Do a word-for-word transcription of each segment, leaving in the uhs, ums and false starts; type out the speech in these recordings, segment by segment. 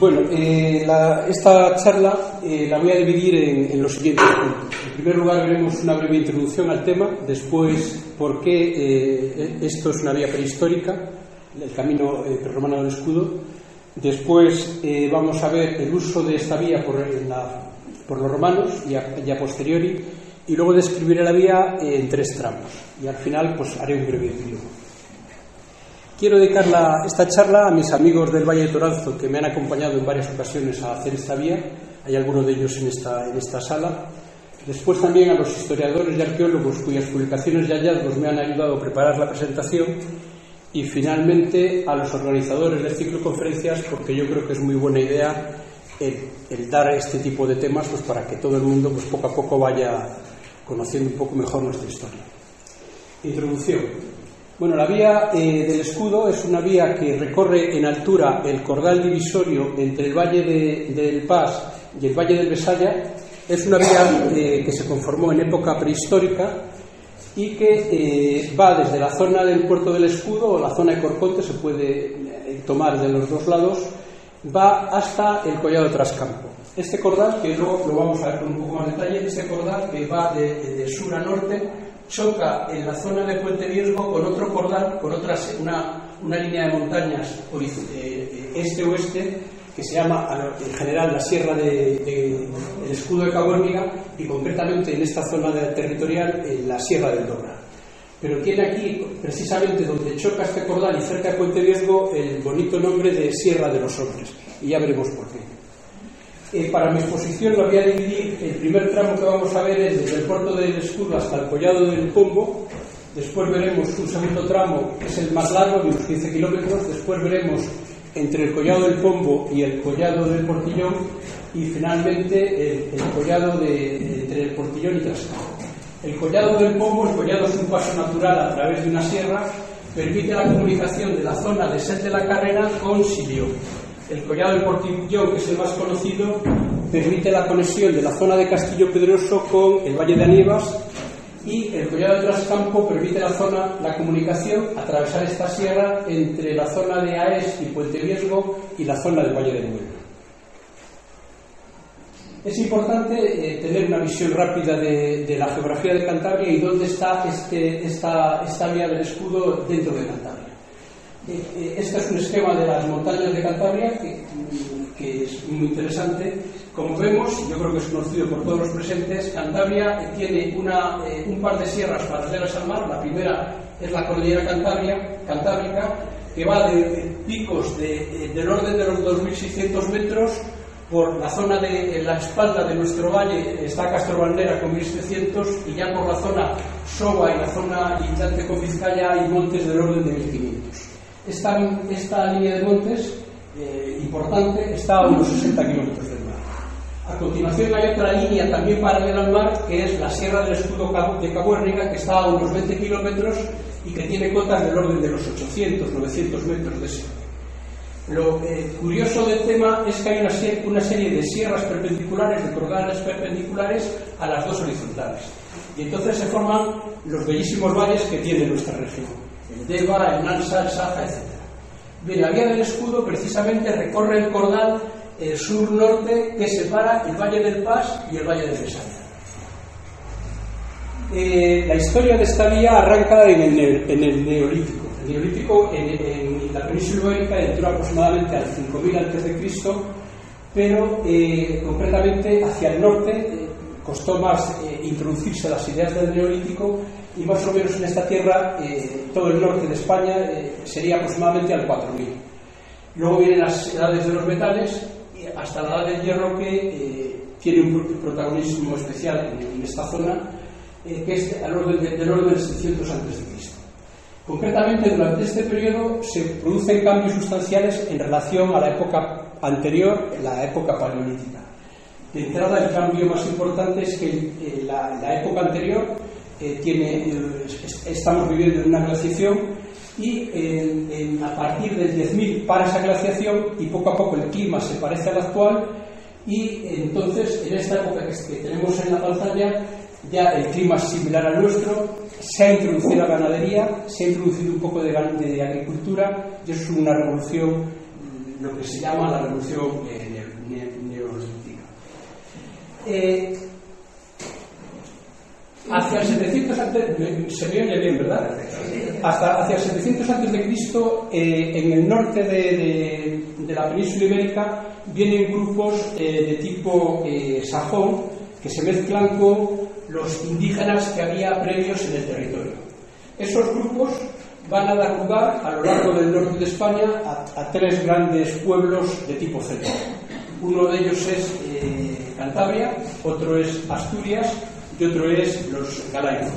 Bueno, eh, la, esta charla eh, la voy a dividir en, en los siguientes puntos. En primer lugar veremos una breve introducción al tema, después por qué eh, esto es una vía prehistórica, el camino eh, prerromano del escudo. Después eh, vamos a ver el uso de esta vía por, en la, por los romanos y a, y a posteriori, y luego describiré la vía eh, en tres tramos. Y al final pues haré un breve epílogo. Quiero dedicar la, esta charla a mis amigos del Valle de Toranzo que me han acompañado en varias ocasiones a hacer esta vía. Hay algunos de ellos en esta, en esta sala. Después también a los historiadores y arqueólogos cuyas publicaciones y hallazgos me han ayudado a preparar la presentación. Y finalmente a los organizadores del ciclo de conferencias, porque yo creo que es muy buena idea el, el dar este tipo de temas pues, para que todo el mundo pues, poco a poco vaya conociendo un poco mejor nuestra historia. Introducción. Bueno, la vía eh, del escudo es una vía que recorre en altura el cordal divisorio entre el Valle de, del Pas y el Valle del Besaya. Es una vía eh, que se conformó en época prehistórica y que eh, va desde la zona del puerto del escudo o la zona de Corconte, se puede eh, tomar de los dos lados, va hasta el collado de Trascampo. Este cordal, que luego lo vamos a ver con un poco más de detalle, este cordal que va de, de sur a norte, choca en la zona de Puente Viesgo con otro cordal, con otra, una, una línea de montañas este-oeste, que se llama en general la Sierra de, de, del Escudo de Cabo Hormiga, y concretamente en esta zona de, territorial en la Sierra del Dobra. Pero tiene aquí, precisamente donde choca este cordal y cerca de Puente Viesgo, el bonito nombre de Sierra de los Hombres, y ya veremos por qué. Eh, para mi exposición lo voy a dividir. El primer tramo que vamos a ver es desde el puerto del escudo hasta el collado del Pombo. Después veremos un segundo tramo que es el más largo, de unos quince kilómetros. Después veremos entre el collado del Pombo y el collado del Portillón, y finalmente el, el collado de, entre el Portillón y Trascampo. El collado del Pombo, el collado es un paso natural a través de una sierra, permite la comunicación de la zona de Set de la Carrera con Silió. El collado del Portillón, que es el más conocido, permite la conexión de la zona de Castillo Pedroso con el Valle de Aníbas, y el collado de Trascampo permite la zona, la comunicación, atravesar esta sierra entre la zona de Aes y Puente Viesgo y la zona del Valle de Muela. Es importante eh, tener una visión rápida de, de la geografía de Cantabria y dónde está este, esta, esta vía del escudo dentro de Cantabria. Este es un esquema de las montañas de Cantabria que, que es muy interesante. Como vemos, yo creo que es conocido por todos los presentes, Cantabria tiene una, eh, un par de sierras paralelas al mar. La primera es la cordillera Cantabria, Cantábrica, que va de, de picos de, de, del orden de los dos mil seiscientos metros. Por la zona de en la espalda de nuestro valle está Castro Bandera con mil setecientos, y ya por la zona Soba y la zona lindante con Vizcaya hay montes del orden de mil quinientos. Esta, esta línea de montes eh, importante está a unos sesenta kilómetros del mar. A continuación hay otra línea también paralela al mar, que es la Sierra del Escudo de Cabo Hormiga, que está a unos veinte kilómetros y que tiene cotas del orden de los ochocientos novecientos metros de sierra. Lo eh, curioso del tema es que hay una, una serie de sierras perpendiculares, de cordales perpendiculares a las dos horizontales, y entonces se forman los bellísimos valles que tiene nuestra región: el Deva, el Nansa, el Saja, etcétera. Bien, la vía del escudo precisamente recorre el cordal eh, sur-norte que separa el Valle del Pas y el Valle del Besaya. Eh, la historia de esta vía arranca en el, en el Neolítico. El Neolítico en, en la península ibérica entró aproximadamente al cinco mil antes de Cristo, pero eh, concretamente hacia el norte eh, costó más eh, introducirse las ideas del Neolítico, y más o menos en esta tierra, eh, todo el norte de España eh, sería aproximadamente al cuatro mil. Luego vienen las edades de los metales, y hasta la edad del hierro, que eh, tiene un protagonismo especial en, en esta zona, eh, que es al orden de, del orden de seiscientos antes de Cristo. Concretamente, durante este periodo se producen cambios sustanciales en relación a la época anterior, la época paleolítica. De entrada, el cambio más importante es que eh, la, la época anterior eh, tiene, eh, estamos viviendo en una glaciación, y eh, en, a partir del diez mil para esa glaciación, y poco a poco el clima se parece al actual, y entonces en esta época que, que tenemos en la pantalla ya el clima es similar al nuestro, se ha introducido la ganadería, se ha introducido un poco de, de agricultura, y eso es una revolución lo que se llama la revolución eh, ne ne neolítica. Eh, hacia el setecientos antes, se me oye bien, ¿verdad? Hasta hacia el setecientos antes de Cristo, eh, en el norte de, de, de la península ibérica vienen grupos eh, de tipo eh, sajón que se mezclan con los indígenas que había previos en el territorio. Esos grupos van a dar lugar a lo largo del norte de España a, a tres grandes pueblos de tipo celta. Uno de ellos es eh, Cantabria, otro es Asturias y otro es los galaicos.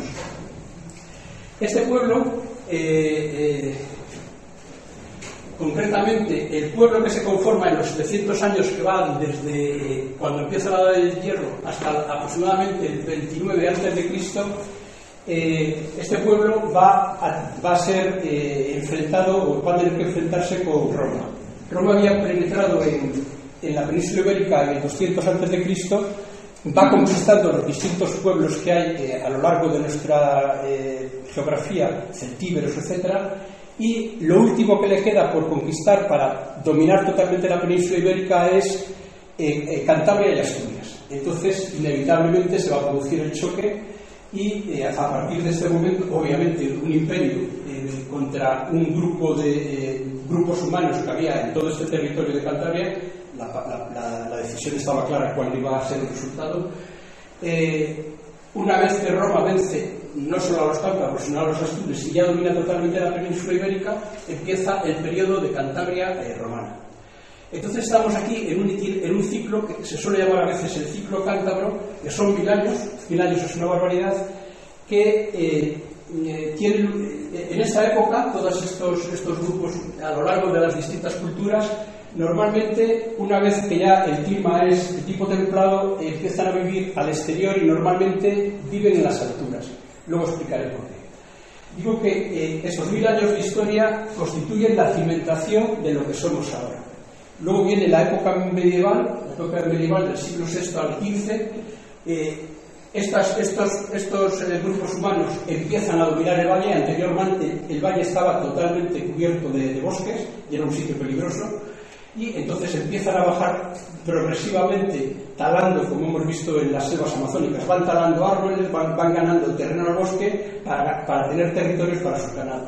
Este pueblo, eh, eh, concretamente el pueblo que se conforma en los setecientos años que van desde eh, cuando empieza la Edad del Hierro hasta aproximadamente el veintinueve antes de Cristo, eh, este pueblo va a, va a ser eh, enfrentado o va a tener que enfrentarse con Roma. Roma había penetrado en, en la península ibérica en el doscientos antes de Cristo, va conquistando los distintos pueblos que hay eh, a lo largo de nuestra eh, geografía, celtíberos, etcétera, y lo último que le queda por conquistar para dominar totalmente la península ibérica es eh, eh, Cantabria y Asturias. Entonces, inevitablemente se va a producir el choque y eh, a partir de este momento, obviamente, un imperio eh, contra un grupo de eh, grupos humanos que había en todo este territorio de Cantabria, la, la, la, la decisión estaba clara cuál iba a ser el resultado. Eh, una vez que Roma vence no solo a los cántabros, sino a los astures y ya domina totalmente la península ibérica, empieza el periodo de Cantabria eh, romana. Entonces estamos aquí en un, en un ciclo que se suele llamar a veces el ciclo cántabro, que son mil años, mil años es una barbaridad, que eh, eh, tienen, eh, en esa época todos estos, estos grupos a lo largo de las distintas culturas, normalmente una vez que ya el clima es de tipo templado, eh, empiezan a vivir al exterior y normalmente viven en las alturas. Luego explicaré por qué. Digo que eh, esos mil años de historia constituyen la cimentación de lo que somos ahora. Luego viene la época medieval, la época medieval del siglo sexto al quince. Eh, estas, estos estos eh, grupos humanos empiezan a dominar el valle. Anteriormente el valle estaba totalmente cubierto de, de bosques y era un sitio peligroso. Y entonces empiezan a bajar progresivamente, talando, como hemos visto en las selvas amazónicas, van talando árboles, van, van ganando terreno al bosque para, para tener territorios para sus ganados.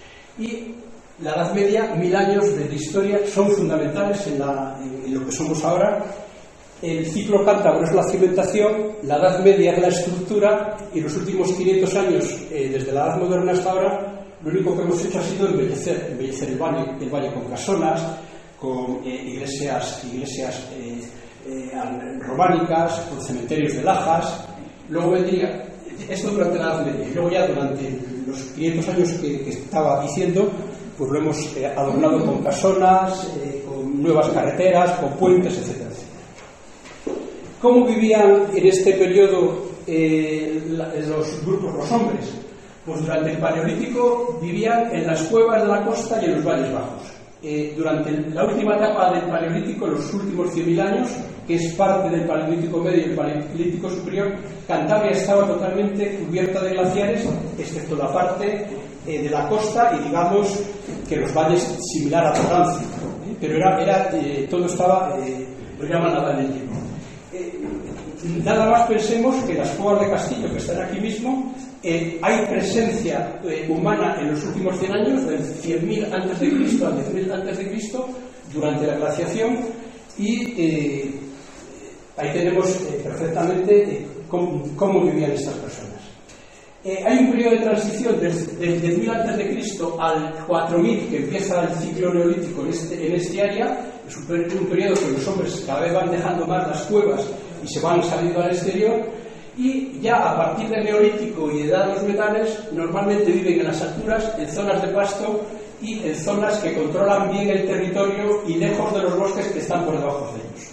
Y la Edad Media, mil años de historia, son fundamentales en, la, en, en lo que somos ahora. El ciclo cántabro es la cimentación, la Edad Media es la estructura, y los últimos quinientos años, eh, desde la Edad Moderna hasta ahora, lo único que hemos hecho ha sido embellecer, embellecer el valle, el valle con casonas, con eh, iglesias, iglesias eh, eh, románicas, con cementerios de lajas. Luego vendría, esto durante la Edad Media, y luego ya durante los quinientos años que, que estaba diciendo, pues lo hemos eh, adornado con casonas, eh, con nuevas carreteras, con puentes, etcétera, etcétera. ¿Cómo vivían en este periodo eh, la, los grupos, los hombres? Pues durante el Paleolítico vivían en las cuevas de la costa y en los valles bajos. Eh, durante la última etapa del Paleolítico, los últimos cien mil años, que es parte del Paleolítico Medio y el Paleolítico Superior, Cantabria estaba totalmente cubierta de glaciares, excepto la parte eh, de la costa y digamos que los valles similar a Torancio, ¿eh? Pero era, era, eh, todo estaba, eh, lo llaman la Edad del Hierro. Eh, nada más pensemos que las cuevas de Castillo, que están aquí mismo, Eh, hay presencia eh, humana en los últimos cien años, del cien mil antes de Cristo al diez mil antes de Cristo, durante la glaciación, y eh, ahí tenemos eh, perfectamente eh, cómo, cómo vivían estas personas. Eh, hay un periodo de transición desde del diez mil antes de Cristo al cuatro mil, que empieza el ciclo neolítico en este, en este área. Es un, un periodo que los hombres cada vez van dejando más las cuevas y se van saliendo al exterior. Y ya a partir del Neolítico y de edad de los metales, normalmente viven en las alturas, en zonas de pasto y en zonas que controlan bien el territorio y lejos de los bosques que están por debajo de ellos.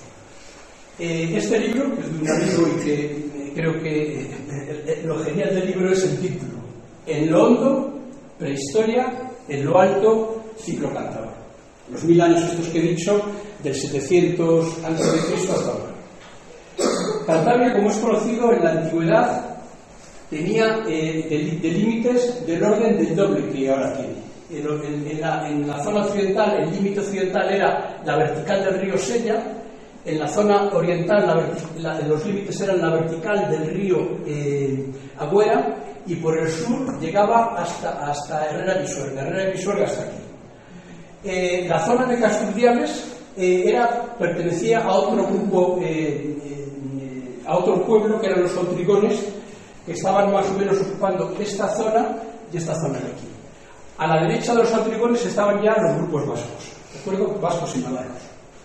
Eh, este libro, que es de un amigo y que eh, creo que eh, lo genial del libro es el título: En lo hondo, prehistoria; en lo alto, ciclo cántabro. Los mil años estos que he dicho, del setecientos antes de Cristo hasta ahora. Cantabria, como es conocido, en la antigüedad tenía eh, de, de límites del orden del doble que ahora tiene. En, en, en, la, en la zona occidental, el límite occidental era la vertical del río Sella. En la zona oriental la la, los límites eran la vertical del río eh, Agüera, y por el sur llegaba hasta, hasta Herrera Pisuerga, Herrera Pisuerga hasta aquí. Eh, la zona de Casturdiales eh, era, pertenecía a otro grupo, eh, eh, a otro pueblo que eran los autrigones, que estaban más o menos ocupando esta zona y esta zona de aquí. A la derecha de los autrigones estaban ya los grupos vascos, ¿de acuerdo? Vascos y navarros.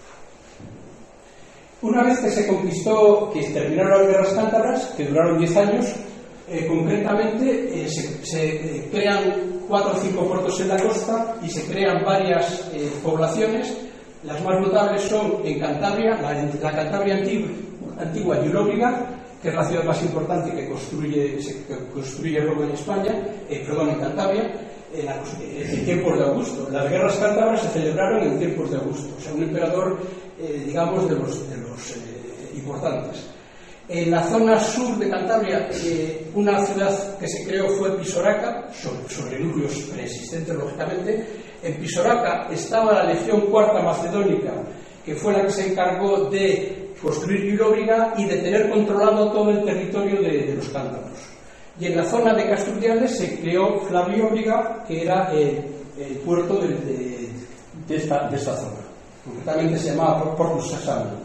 Una vez que se conquistó, que terminaron las guerras cántabras, que duraron diez años, eh, concretamente eh, se, se eh, crean cuatro o cinco puertos en la costa y se crean varias eh, poblaciones. Las más notables son en Cantabria, la, la Cantabria antigua, antigua y Ulóbriga, que es la ciudad más importante que construye, se, que construye Roma en España, eh, perdón, en Cantabria, en, la, en tiempos de Augusto. Las guerras cántabras se celebraron en tiempos de Augusto, o sea, un emperador, eh, digamos, de los, de los eh, importantes. En la zona sur de Cantabria, eh, una ciudad que se creó fue Pisoraca, sobre, sobre núcleos preexistentes, lógicamente. En Pisoraca estaba la Legión Cuarta Macedónica, que fue la que se encargó de construir Ulóbriga y de tener controlado todo el territorio de, de los cántabros. Y en la zona de Casturdiales se creó Flavióbriga, que era eh, el puerto de, de, de, esta, de esta zona. Concretamente se llamaba Portus Sassanium.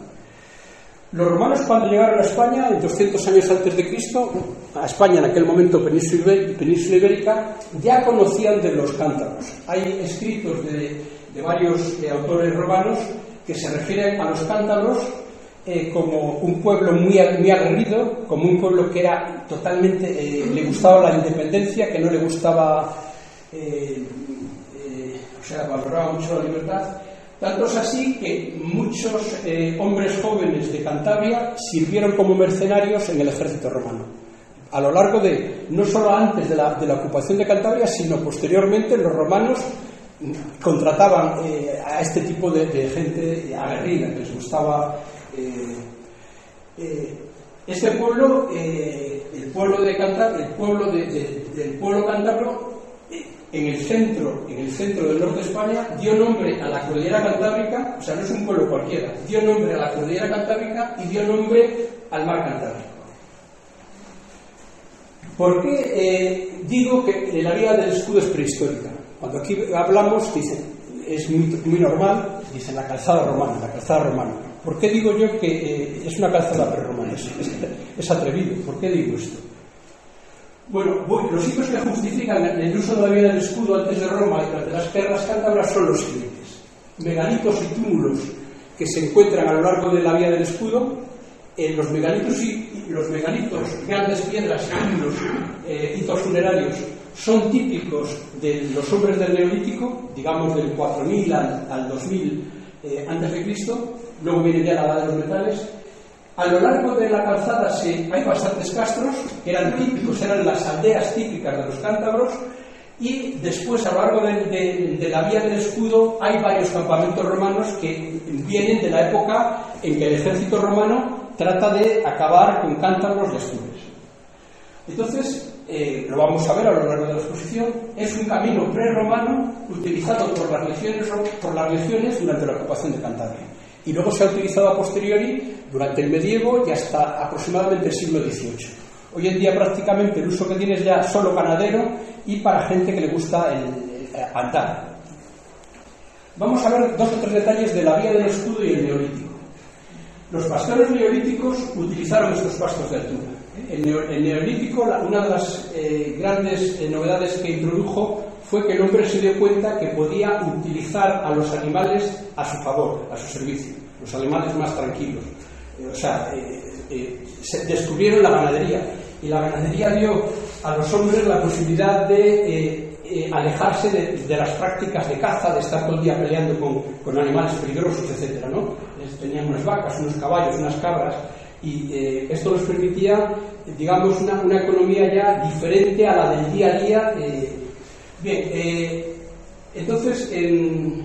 Los romanos, cuando llegaron a España, en doscientos años antes de Cristo, a España en aquel momento península, península ibérica, ya conocían de los cántabros. Hay escritos de, de varios eh, autores romanos que se refieren a los cántabros eh, como un pueblo muy, muy aguerrido, como un pueblo que era totalmente, eh, le gustaba la independencia, que no le gustaba, eh, eh, o sea, valoraba mucho la libertad. Tanto es así que muchos eh, hombres jóvenes de Cantabria sirvieron como mercenarios en el ejército romano. A lo largo de, no solo antes de la, de la ocupación de Cantabria, sino posteriormente, los romanos contrataban eh, a este tipo de, de gente aguerrida, que les gustaba. Eh, eh, este pueblo, eh, el pueblo de Cantabria, el pueblo de, de, del pueblo cántabro, en el centro, en el centro del norte de España, dio nombre a la cordillera cantábrica, o sea, no es un pueblo cualquiera, dio nombre a la cordillera cantábrica y dio nombre al mar Cantábrico. ¿Por qué eh, digo que la vía del escudo es prehistórica? Cuando aquí hablamos, dicen, es muy, muy normal, dicen la calzada romana, la calzada romana. ¿Por qué digo yo que eh, es una calzada prerromana? Es, es, es atrevido. ¿Por qué digo esto? Bueno, los hitos que justifican el uso de la vía del escudo antes de Roma y durante las guerras cántabras son los siguientes: megalitos y túmulos que se encuentran a lo largo de la vía del escudo. Eh, los megalitos y los megalitos, grandes piedras, túmulos, eh, hitos funerarios, son típicos de los hombres del Neolítico, digamos del cuatro mil al, al dos mil eh, antes de Cristo. Luego viene ya la edad de los metales. A lo largo de la calzada se, hay bastantes castros que eran típicos, eran las aldeas típicas de los cántabros, y después a lo largo de, de, de la vía del escudo hay varios campamentos romanos que vienen de la época en que el ejército romano trata de acabar con cántabros y astures. Entonces, eh, lo vamos a ver a lo largo de la exposición, es un camino prerromano utilizado por las legiones, por las legiones durante la ocupación de Cantabria. Y luego se ha utilizado a posteriori durante el medievo y hasta aproximadamente el siglo dieciocho. Hoy en día prácticamente el uso que tiene es ya solo ganadero y para gente que le gusta el, el andar. Vamos a ver dos o tres detalles de la vía del escudo y el neolítico. Los pastores neolíticos utilizaron estos pastos de altura. El, neo, el neolítico, una de las eh, grandes eh, novedades que introdujo fue que el hombre se dio cuenta que podía utilizar a los animales a su favor, a su servicio, los animales más tranquilos. Eh, o sea, eh, eh, se descubrieron la ganadería, y la ganadería dio a los hombres la posibilidad de eh, eh, alejarse de, de las prácticas de caza, de estar todo el día peleando con, con animales peligrosos, etcétera, ¿no? Tenían unas vacas, unos caballos, unas cabras, y eh, esto les permitía, digamos, una, una economía ya diferente a la del día a día. Eh, Bien, eh, entonces en,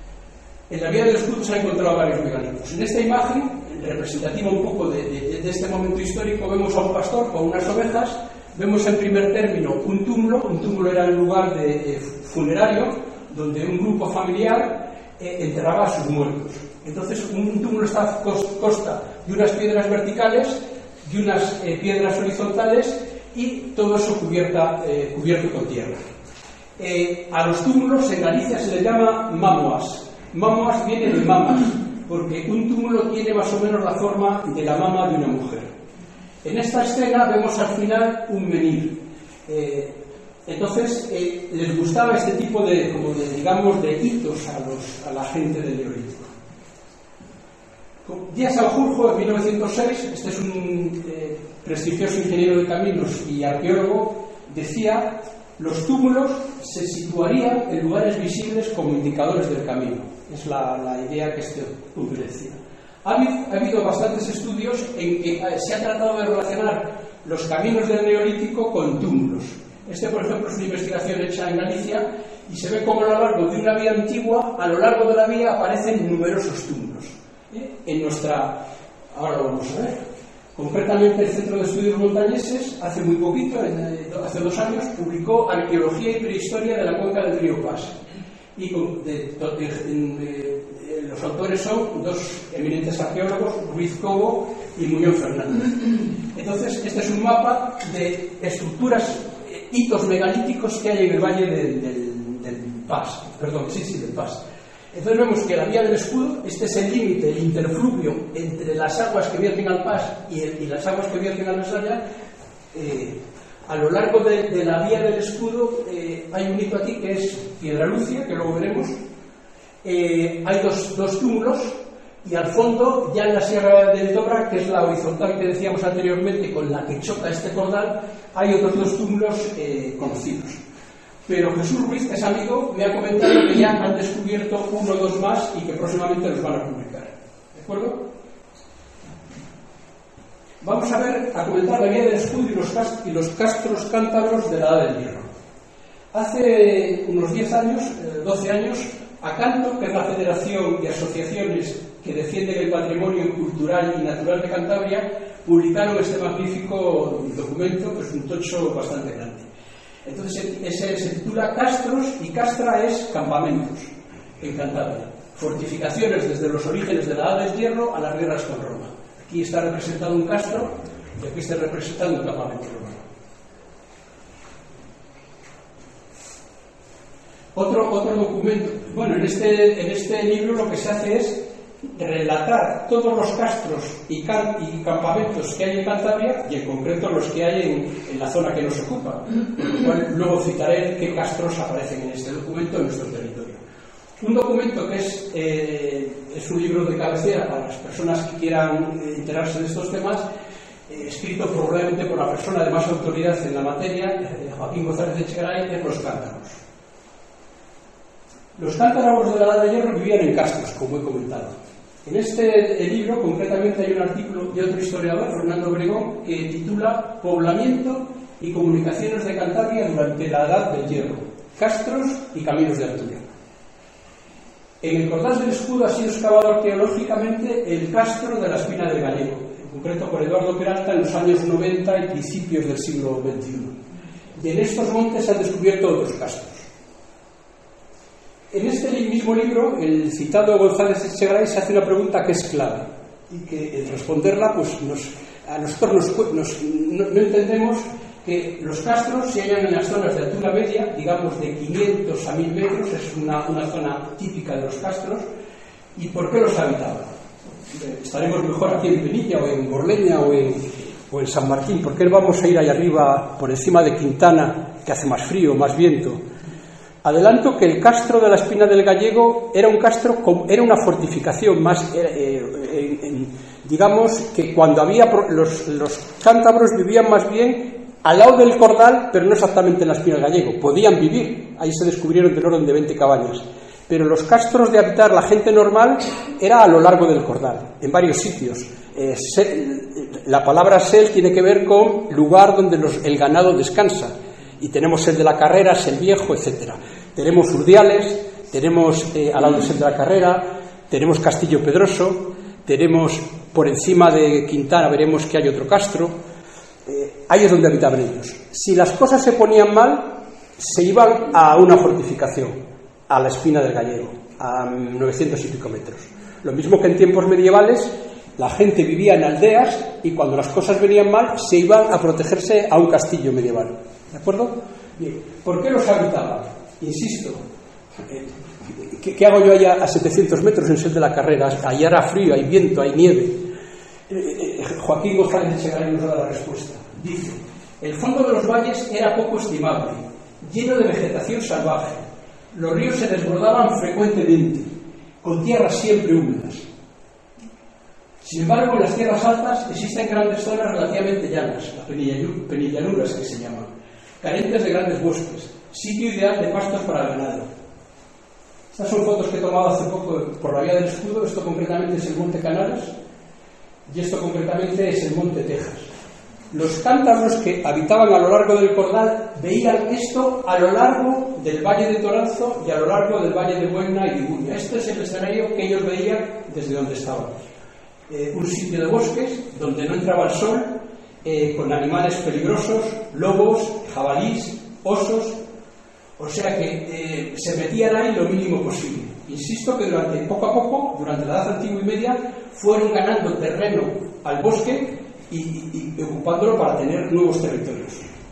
en la vía del escudo se han encontrado varios megalitos. En esta imagen, representativa un poco de, de, de este momento histórico, vemos a un pastor con unas ovejas Vemos en primer término un túmulo. Un túmulo era un lugar de, eh, funerario donde un grupo familiar eh, enterraba a sus muertos. Entonces un túmulo está consta de unas piedras verticales, de unas eh, piedras horizontales y todo eso cubierta, eh, cubierto con tierra. Eh, a los túmulos en Galicia se les llama mamoas. Mamoas viene de mamas, porque un túmulo tiene más o menos la forma de la mama de una mujer. En esta escena vemos al final un menir. Eh, entonces eh, les gustaba este tipo de, como de, digamos, de hitos a, los, a la gente del Neolítico. Díaz Sanjurjo, en mil novecientos seis, este es un eh, prestigioso ingeniero de caminos y arqueólogo, decía: los túmulos se situarían en lugares visibles como indicadores del camino. Es la, la idea que este hombre decía. Ha habido, ha habido bastantes estudios en que se ha tratado de relacionar los caminos del Neolítico con túmulos. Este, por ejemplo, es una investigación hecha en Galicia y se ve como a lo largo de una vía antigua, a lo largo de la vía aparecen numerosos túmulos. ¿Eh? En nuestra... Ahora lo vamos a ver. Concretamente, el Centro de Estudios Montañeses, hace muy poquito, hace dos años, publicó Arqueología y Prehistoria de la Cuenca del Río Pas. Y con, de, de, de, de, los autores son dos eminentes arqueólogos, Ruiz Cobo y Muñoz Fernández. Entonces, este es un mapa de estructuras, hitos megalíticos que hay en el valle del, del, del Pas. Perdón, sí, sí, del Pas. Entonces vemos que la vía del escudo, este es el límite, el interfluvio entre las aguas que vierten al Pas y, el, y las aguas que vierten al Besaya. Eh, a lo largo de, de la vía del escudo eh, hay un hito aquí que es Piedralucia, que luego veremos. Eh, hay dos, dos túmulos y al fondo, ya en la Sierra del Dobra, que es la horizontal que decíamos anteriormente con la que choca este cordal, hay otros dos túmulos eh, conocidos. Pero Jesús Ruiz, que es amigo, me ha comentado que ya han descubierto uno o dos más y que próximamente los van a publicar. ¿De acuerdo? Vamos a ver, a comentar la vía del escudo y los, cast y los castros cántabros de la Edad del Hierro. Hace unos diez años, doce años, Acanto, que es la federación de asociaciones que defienden el patrimonio cultural y natural de Cantabria, publicaron este magnífico documento, que es un tocho bastante grande. Entonces, ese se titula Castros, y Castra es campamentos en Cantabria. Fortificaciones desde los orígenes de la Edad del Hierro a las guerras con Roma. Aquí está representado un castro y aquí está representado un campamento romano. Otro, otro documento. Bueno, en este, en este libro lo que se hace es relatar todos los castros y, can, y campamentos que hay en Cantabria y en concreto los que hay en, en la zona que nos ocupa, por lo cual luego citaré qué castros aparecen en este documento en nuestro territorio. Un documento que es, eh, es un libro de cabecera para las personas que quieran eh, enterarse de estos temas, eh, escrito probablemente por la persona de más autoridad en la materia, eh, Joaquín González de Echegaray, de los cántabros. Los cántabros de la Edad de Hierro vivían en castros, como he comentado. En este libro, concretamente, hay un artículo de otro historiador, Fernando Obregón, que titula Poblamiento y comunicaciones de Cantabria durante la Edad del Hierro, castros y caminos de altura. En el Cordal del Escudo ha sido excavado arqueológicamente el castro de la Espina del Gallego, en concreto por Eduardo Peralta en los años noventa y principios del siglo veintiuno. Y en estos montes se han descubierto otros castros. En este mismo libro, el citado González Echegaray se hace una pregunta que es clave y que al responderla, pues nos, a nosotros nos, nos, no, no entendemos que los castros se hallan en las zonas de altura media, digamos de quinientos a mil metros, es una, una zona típica de los castros. ¿Y por qué los habitaban? Estaremos mejor aquí en Penilla o en Borleña o en, o en San Martín. ¿Por qué vamos a ir allá arriba por encima de Quintana, que hace más frío, más viento? Adelanto que el castro de la Espina del Gallego era un castro, era una fortificación más, eh, eh, eh, digamos que cuando había los, los cántabros vivían más bien al lado del Cordal, pero no exactamente en la Espina del Gallego. Podían vivir, ahí se descubrieron del orden de veinte cabañas, pero los castros de habitar la gente normal era a lo largo del Cordal, en varios sitios. Eh, se, la palabra sel tiene que ver con lugar donde los, el ganado descansa. Y tenemos el de la Carrera, el Viejo, etcétera. Tenemos Urdiales, tenemos eh, al lado del de la Carrera, tenemos Castillo Pedroso, tenemos por encima de Quintana, veremos que hay otro castro. Eh, ahí es donde habitaban ellos. Si las cosas se ponían mal, se iban a una fortificación, a la Espina del Gallego, a novecientos y pico metros. Lo mismo que en tiempos medievales, la gente vivía en aldeas y cuando las cosas venían mal, se iban a protegerse a un castillo medieval. ¿De acuerdo? Bien, ¿por qué los habitaban? Insisto, eh, ¿qué, ¿qué hago yo allá a setecientos metros en Sel de la Carrera? Allá hará frío, hay viento, hay nieve. Eh, eh, Joaquín González de Echegaray nos da la respuesta. Dice: el fondo de los valles era poco estimable, lleno de vegetación salvaje. Los ríos se desbordaban frecuentemente, con tierras siempre húmedas. Sin embargo, en las tierras altas existen grandes zonas relativamente llanas, las penillanuras que se llaman, carentes de grandes bosques, sitio ideal de pastos para el ganado. Estas son fotos que he tomado hace poco por la vía del Escudo. Esto concretamente es el Monte Canales y esto concretamente es el Monte Tejas. Los cántabros que habitaban a lo largo del Cordal veían esto a lo largo del Valle de Toranzo y a lo largo del Valle de Buena y de Iguña. Este es el escenario que ellos veían desde donde estaban. Eh, un sitio de bosques donde no entraba el sol, eh, con animales peligrosos, lobos, jabalís, osos. O sea que eh, se metían ahí lo mínimo posible. Insisto que durante poco a poco, durante la Edad Antigua y Media, fueron ganando terreno al bosque y, y, y ocupándolo para tener nuevos territorios.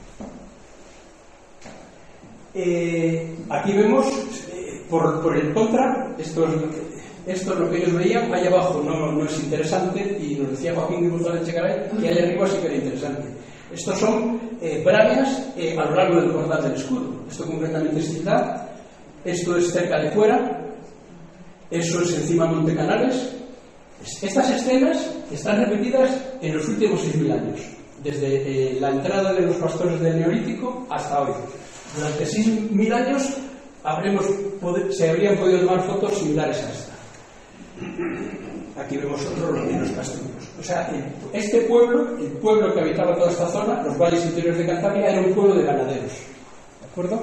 Eh, aquí vemos, eh, por, por el contra, esto es, esto es lo que ellos veían. Ahí abajo no, no es interesante, y nos decía Joaquín González de Echegaray que allá arriba sí que era interesante. Estos son eh, brañas eh, a lo largo del Cordal del Escudo. Esto concretamente es Ciudad, esto es cerca de Fuera, eso es encima del Monte Canales. Estas escenas están repetidas en los últimos seis mil años, desde eh, la entrada de los pastores del Neolítico hasta hoy. Durante seis mil años habremos se habrían podido tomar fotos similares a esta. Aquí vemos otros de los castillos. O sea, este pueblo, el pueblo que habitaba toda esta zona, los valles interiores de Cantabria, era un pueblo de ganaderos. ¿De acuerdo?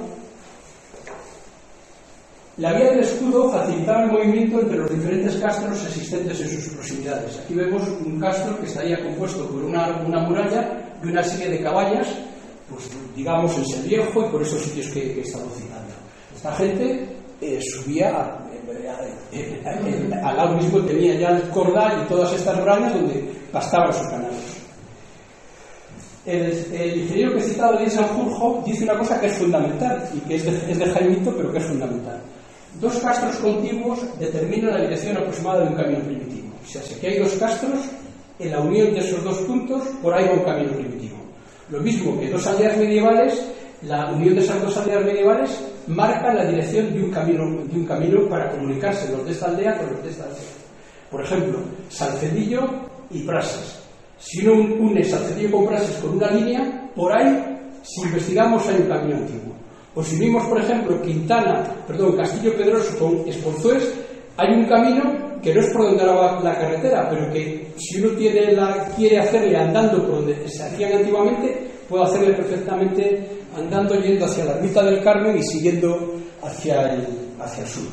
La vía del Escudo facilitaba el movimiento entre los diferentes castros existentes en sus proximidades. Aquí vemos un castro que estaría compuesto por una, una muralla y una serie de cabañas, pues digamos en Ser Viejo y por esos sitios que, que estamos citando. Esta gente eh, subía a, eh, eh, al lado mismo tenía ya el Cordal y todas estas brañas donde pastaban sus ganados. El, el ingeniero que he citado, de Sanjurjo, dice una cosa que es fundamental y que es de, es de Jaimito, pero que es fundamental. Dos castros contiguos determinan la dirección aproximada de un camino primitivo. O sea, si aquí hay dos castros, en la unión de esos dos puntos, por ahí va un camino primitivo. Lo mismo que dos aldeas medievales, la unión de esas dos aldeas medievales marca la dirección de un camino, de un camino para comunicarse los de esta aldea con los de esta aldea. Por ejemplo, Salcedillo y Prases. Si uno une Salcedillo con Prases con una línea, por ahí, si investigamos, hay un camino antiguo. O si unimos, por ejemplo, Quintana, perdón, Castillo Pedroso con Esponzués, hay un camino que no es por donde va la carretera, pero que si uno tiene la, quiere hacerle andando por donde se hacían antiguamente, puede hacerle perfectamente andando, yendo hacia la Ermita del Carmen y siguiendo hacia el, hacia el sur.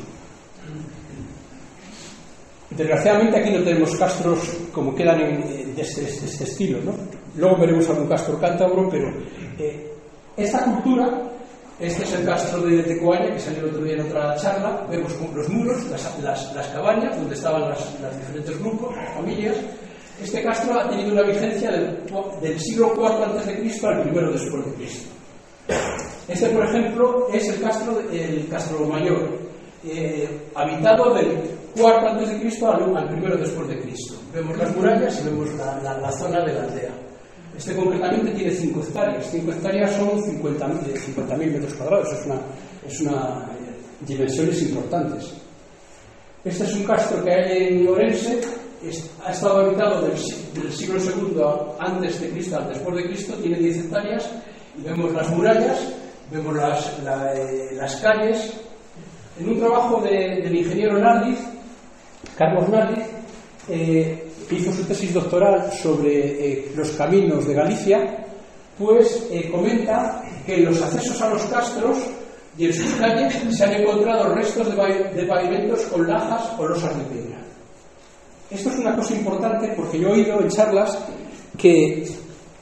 Desgraciadamente aquí no tenemos castros como quedan en, de, este, de este estilo, ¿no? Luego veremos algún castro cántabro, pero eh, esta cultura, este es el castro de Tecoaña, que salió el otro día en otra charla. Vemos los muros, las, las, las cabañas donde estaban las, las diferentes grupos, las familias. Este castro ha tenido una vigencia del, del siglo cuarto antes de Cristo al primero después de Cristo. Este, por ejemplo, es el castro, el Castro Mayor, eh, habitado del cuarto antes de Cristo al, al primero después de Cristo. Vemos las murallas y vemos la, la, la zona de la aldea. Este concretamente tiene cinco hectáreas. cinco hectáreas son cincuenta mil metros cuadrados. Es una, es una eh, dimensiones importantes. Este es un castro que hay en Orense. Es, ha estado habitado del, del siglo segundo antes de Cristo al después de Cristo. Tiene diez hectáreas. Y vemos las murallas, vemos las, la, eh, las calles. En un trabajo de, del ingeniero Nardiz, Carlos Nardiz, eh, que hizo su tesis doctoral sobre eh, los caminos de Galicia, pues eh, comenta que en los accesos a los castros y en sus calles se han encontrado restos de, de pavimentos con lajas o losas de piedra. Esto es una cosa importante porque yo he oído en charlas que eh,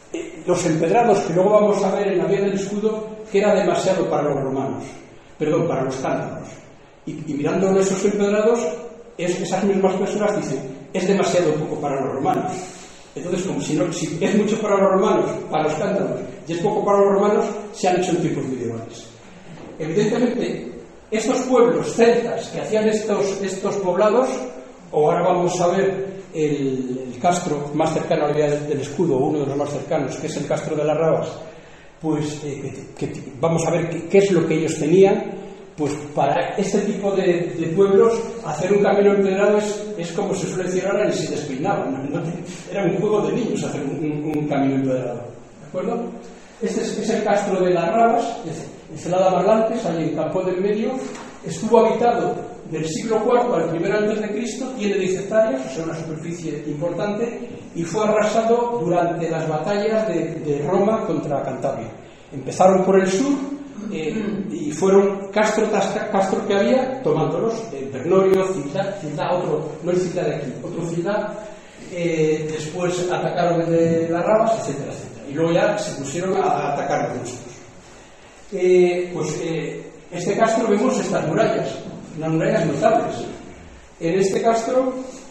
los empedrados, que luego vamos a ver en la vía del escudo, que era demasiado para los romanos, perdón, para los cántabros. Y, y mirando esos empedrados, es, esas mismas personas dicen, es demasiado poco para los romanos. Entonces, como si, no, si es mucho para los romanos, para los cántabros, y es poco para los romanos, se han hecho en tiempos medievales. Evidentemente, estos pueblos celtas que hacían estos, estos poblados, o ahora vamos a ver el, el castro más cercano a la vía del, del escudo, uno de los más cercanos, que es el castro de las Rabas, pues eh, que, que, vamos a ver qué, qué es lo que ellos tenían. Pues para este tipo de, de pueblos, hacer un camino empedrado es, es como se suele decir ahora, ni se despeinaban, ¿no? Era un juego de niños hacer un, un, un camino empedrado, ¿de acuerdo? Este es, es el castro de las Rabas, en Celada Marlantes, ahí en Campo del Medio. Estuvo habitado del siglo cuarto al primero antes de Cristo, tiene diez hectáreas, o sea, una superficie importante, y fue arrasado durante las batallas de, de Roma contra Cantabria. Empezaron por el sur, Eh, y fueron castro tras castro que había, tomándolos, eh, Bernorio, Ciudad, Ciudad, otro, no es Ciudad de aquí, otro Ciudad, eh, después atacaron desde las Rabas, etcétera, etcétera, y luego ya se pusieron a atacar los nuestros. Eh, pues eh, este castro vemos estas murallas, unas murallas notables. En este castro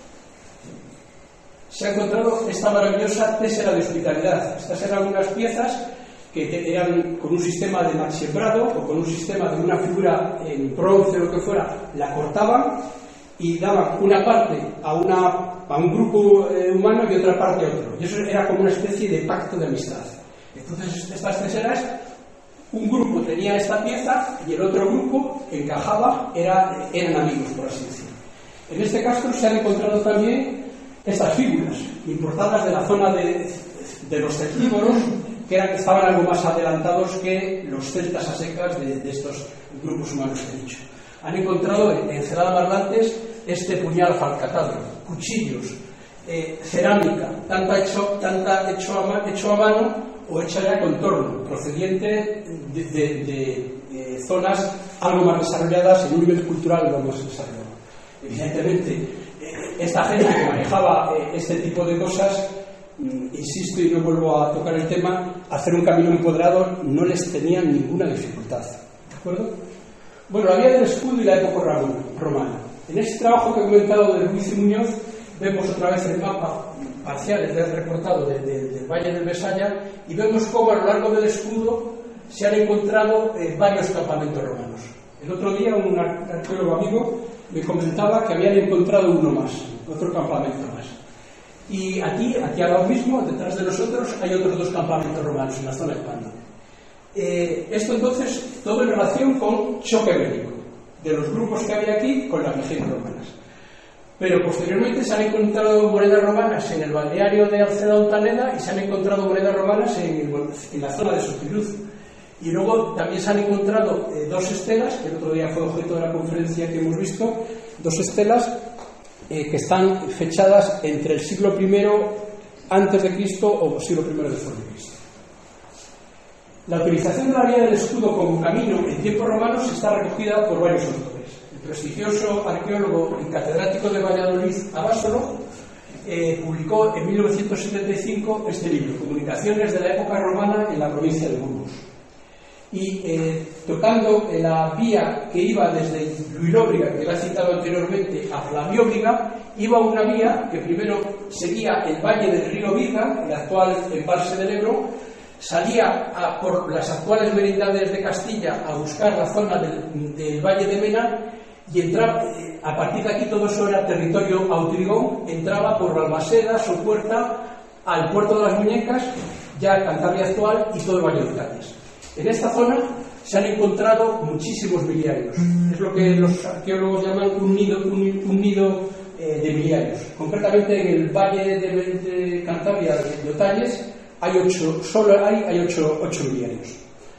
se ha encontrado esta maravillosa tésera de hospitalidad. Estas eran unas piezas que eran con un sistema de machembrado o con un sistema de una figura en bronce o lo que fuera, la cortaban y daban una parte a, una, a un grupo eh, humano y otra parte a otro. Y eso era como una especie de pacto de amistad. Entonces, estas teseras, un grupo tenía esta pieza y el otro grupo encajaba, era, eran amigos, por así decirlo. En este caso se han encontrado también estas figuras importadas de la zona de, de los celtíboros, que eran, estaban algo más adelantados que los celtas a secas de, de estos grupos humanos que he dicho. Han encontrado en, en Celada Marlantes este puñal falcatado, cuchillos, eh, cerámica, tanta hecho, tanta hecho, a, hecho a mano o hecha ya con torno, procediente de, de, de, de zonas algo más desarrolladas, en un nivel cultural algo más desarrollado. Evidentemente, eh, esta gente que manejaba eh, este tipo de cosas, insisto y no vuelvo a tocar el tema, hacer un camino empoderado no les tenía ninguna dificultad, ¿de acuerdo? Bueno, la vía del escudo y la época romana. En este trabajo que he comentado de Ruiz y Muñoz, vemos otra vez el mapa parcial, el recortado de, de, del Valle del Besaya, y vemos cómo a lo largo del escudo se han encontrado eh, varios campamentos romanos. El otro día un arqueólogo amigo me comentaba que habían encontrado uno más, otro campamento más. Y aquí, aquí ahora mismo, detrás de nosotros, hay otros dos campamentos romanos en la zona de Pando. Eh, esto entonces, todo en relación con choque bélico, de los grupos que había aquí con las legiones romanas. Pero posteriormente se han encontrado monedas romanas en el balneario de Alceda-Ontaneda y se han encontrado monedas romanas en, el, en la zona de Sotiluz. Y luego también se han encontrado eh, dos estelas, que el otro día fue objeto de la conferencia que hemos visto, dos estelas Eh, que están fechadas entre el siglo primero antes de Cristo o siglo primero después de Cristo. La utilización de la vía del escudo como camino en tiempos romanos está recogida por varios autores. El prestigioso arqueólogo y catedrático de Valladolid, Abásolo, eh, publicó en mil novecientos setenta y cinco este libro, Comunicaciones de la época romana en la provincia de Burgos. Y eh, tocando en la vía que iba desde Luilóbriga, que la he citado anteriormente, a Flamióbriga, iba una vía que primero seguía el valle del río Viga, el actual embalse del Ebro, salía a, por las actuales merindades de Castilla a buscar la zona del, del valle de Mena y entraba, eh, a partir de aquí todo eso era territorio autrigón, entraba por Balmaseda, Sopuerta, al puerto de las Muñecas, ya Cantabria actual y todo el valle de Cádiz. En esta zona se han encontrado muchísimos miliarios. Es lo que los arqueólogos llaman un nido, un, un nido eh, de miliarios. Concretamente en el valle de, de Cantabria, de Otalles, hay ocho, solo hay, hay ocho, ocho miliarios.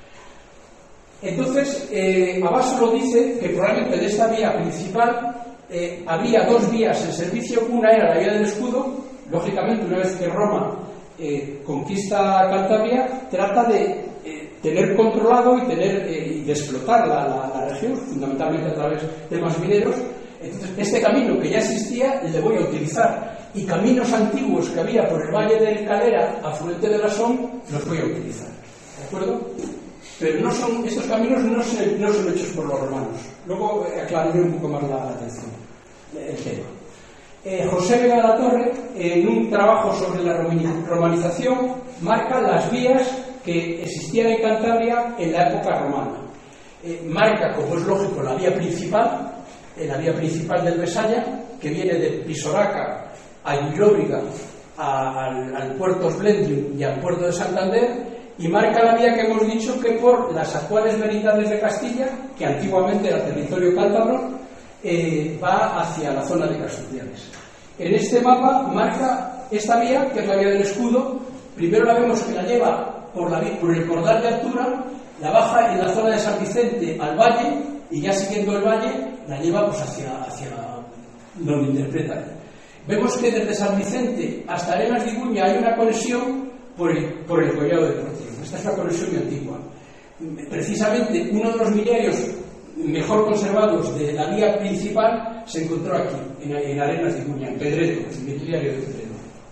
Entonces, eh, Abásolo dice que probablemente de esta vía principal eh, había dos vías en servicio. Una era la vía del escudo. Lógicamente, una vez que Roma eh, conquista Cantabria, trata de tener controlado y tener eh, y de explotar la, la, la región, fundamentalmente a través de más mineros. Entonces, este camino que ya existía le voy a utilizar. y caminos antiguos que había por el Valle del Calera, afluente del Asón, los voy a utilizar. ¿De acuerdo? Pero no son, estos caminos no son, no son hechos por los romanos. Luego eh, aclararé un poco más la, la atención, el tema. Eh, José Vega de la Torre, en un trabajo sobre la romanización, marca las vías que existían en Cantabria en la época romana. Eh, marca, como es lógico, la vía principal, eh, la vía principal del Besaya, que viene de Pisoraca a Ilóbriga, al, al puerto Splendid y al puerto de Santander, y marca la vía que hemos dicho que por las actuales merindades de Castilla, que antiguamente era territorio cántabro, eh, va hacia la zona de Castucianes. En este mapa marca esta vía, que es la vía del escudo. Primero la vemos que la lleva por, la, por el cordal de altura, la baja en la zona de San Vicente al valle, y ya siguiendo el valle la lleva pues hacia, hacia donde interpreta. Vemos que desde San Vicente hasta Arenas de Iguña hay una conexión por el, por el collado deportivo. Esta es una conexión muy antigua. Precisamente uno de los minerios mejor conservados de la vía principal se encontró aquí, en, en Arenas de Iguña, en Pedreto, en el diario de Pedreto.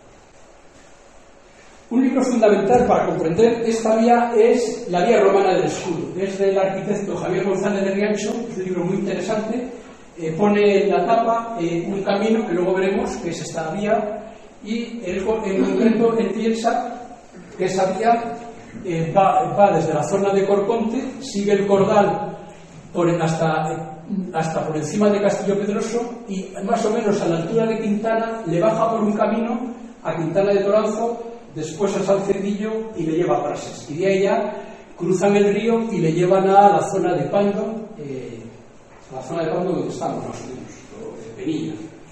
Un libro fundamental para comprender esta vía es La Vía Romana del Escudo. Es del arquitecto Javier González de Riancho, es un libro muy interesante. Eh, pone en la tapa eh, un camino que luego veremos, que es esta vía, y él, en concreto él piensa que esa vía eh, va, va desde la zona de Corconte, sigue el cordal por, hasta, hasta por encima de Castillo Pedroso, y más o menos a la altura de Quintana le baja por un camino a Quintana de Toranzo, después a Salcedillo y le lleva a Prases. Y de ahí ya cruzan el río y le llevan a la zona de Pando, eh, a la zona de Pando donde estamos más o menos, o de Penilla.